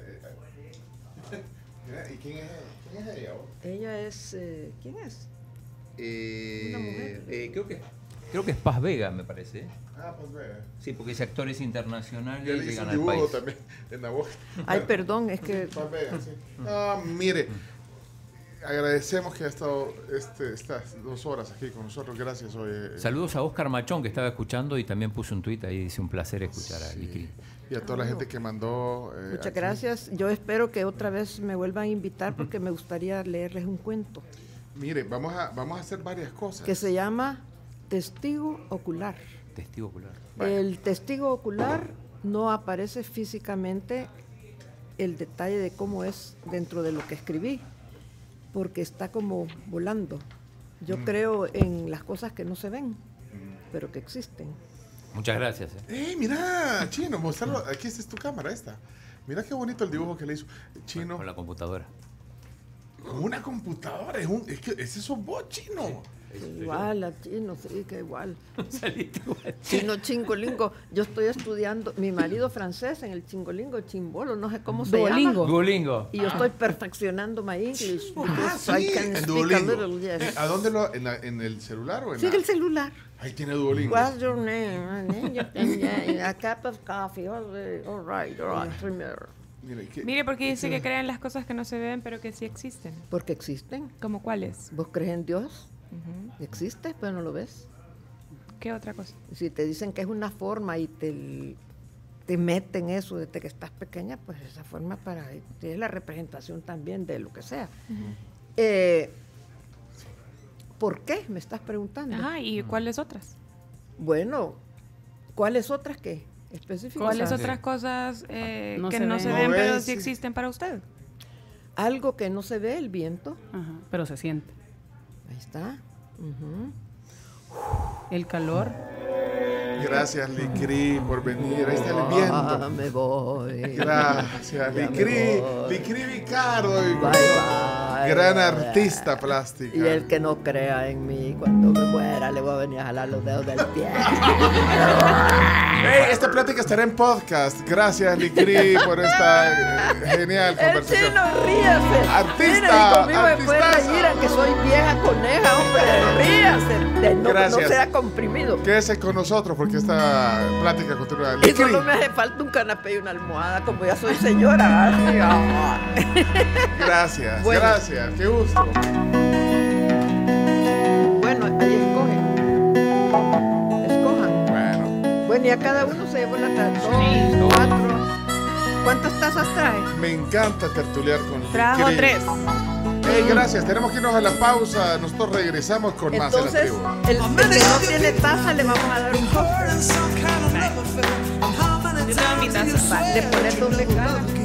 a. ¿Y quién es ella? ¿Quién es ella? Ella es, eh, ¿quién es? Eh, Una mujer. Eh, creo que Creo que es Paz Vega, me parece. Ah, Paz Vega. Sí, porque es actores internacionales y llegan al país. También en la boca. Ay, perdón, es que... Paz Vega, sí. Ah, mire, agradecemos que ha estado este, estas dos horas aquí con nosotros. Gracias. Hoy. Saludos a Oscar Machón, que estaba escuchando y también puso un tuit ahí. Dice, un placer escuchar sí. a Licri. Y a toda la gente que mandó... Eh, Muchas aquí. gracias. Yo espero que otra vez me vuelvan a invitar porque me gustaría leerles un cuento. Mire, vamos a, vamos a hacer varias cosas. Que se llama... Testigo ocular. Testigo ocular. Vale. El testigo ocular no aparece físicamente el detalle de cómo es dentro de lo que escribí, porque está como volando. Yo mm. creo en las cosas que no se ven, mm. pero que existen. Muchas gracias. ¡Eh, mira, Chino! Mostrarlo. Aquí es tu cámara, esta. Mira qué bonito el dibujo que le hizo. Chino. Con la computadora. Con una computadora. Es, un, es que ese sos vos, Chino. Sí. Igual, a Chino, sí, que igual. Chino Chingolingo. Yo estoy estudiando, mi marido francés en el Chingolingo, Chimbolo, no sé cómo se Duolingo. llama. Duolingo. Y yo estoy perfeccionando my English. Ah, sí, I can en Duolingo. Little, yes. ¿A dónde lo? ¿En, la, ¿En el celular o en Sí, en el celular. Ahí tiene Duolingo. What's your name? A cup of coffee. All right, all right. Primero. Mire, Mire, porque dice que creen las cosas que no se ven, pero que sí existen. Porque existen. ¿Cómo cuáles? ¿Vos crees en Dios? Uh-huh. Existe, pero no lo ves. ¿Qué otra cosa? Si te dicen que es una forma y te, te meten eso desde que estás pequeña, pues esa forma para es la representación también de lo que sea. Uh-huh. eh, ¿Por qué? Me estás preguntando. Ah, ¿y cuáles otras? Bueno, ¿cuáles otras qué? Específicamente. ¿Cuáles otras cosas eh, no que se no ven. se ven, no pero sí existen para usted? Algo que no se ve, el viento. Ajá, pero se siente. Ahí está. Uh-huh. El calor. Gracias, Licri, por venir. Ahí está el viento. Ah, me voy. Gracias, Licri. Licri Vicardo. Bye, bye. Gran artista plástica. Y el que no crea en mí, cuando me muera, le voy a venir a jalar los dedos del pie. Hey, esta plática estará en podcast. Gracias, Licri, por esta eh, genial conversación. El chino, ríase. Artista. Mire, conmigo me puede reír, aunque soy vieja coneja, hombre. Ríase. De no, no sea comprimido. Quédese con nosotros porque esta plática continúa. Y solo me hace falta un canapé y una almohada, como ya soy señora. Gracias, bueno. gracias. Qué gusto. Bueno, ahí escogen. Escojan. Bueno. Bueno, y a cada uno se llevó la taza. Dos, cuatro. ¿Cuántas tazas trae? Me encanta tertuliar con Trajo Licri. tres. Hey, gracias. Tenemos que irnos a la pausa. Nosotros regresamos con más de la Entonces, tribu. el, el que no tiene taza le vamos a dar un copo. Yo tengo mi taza. De poner doble cara.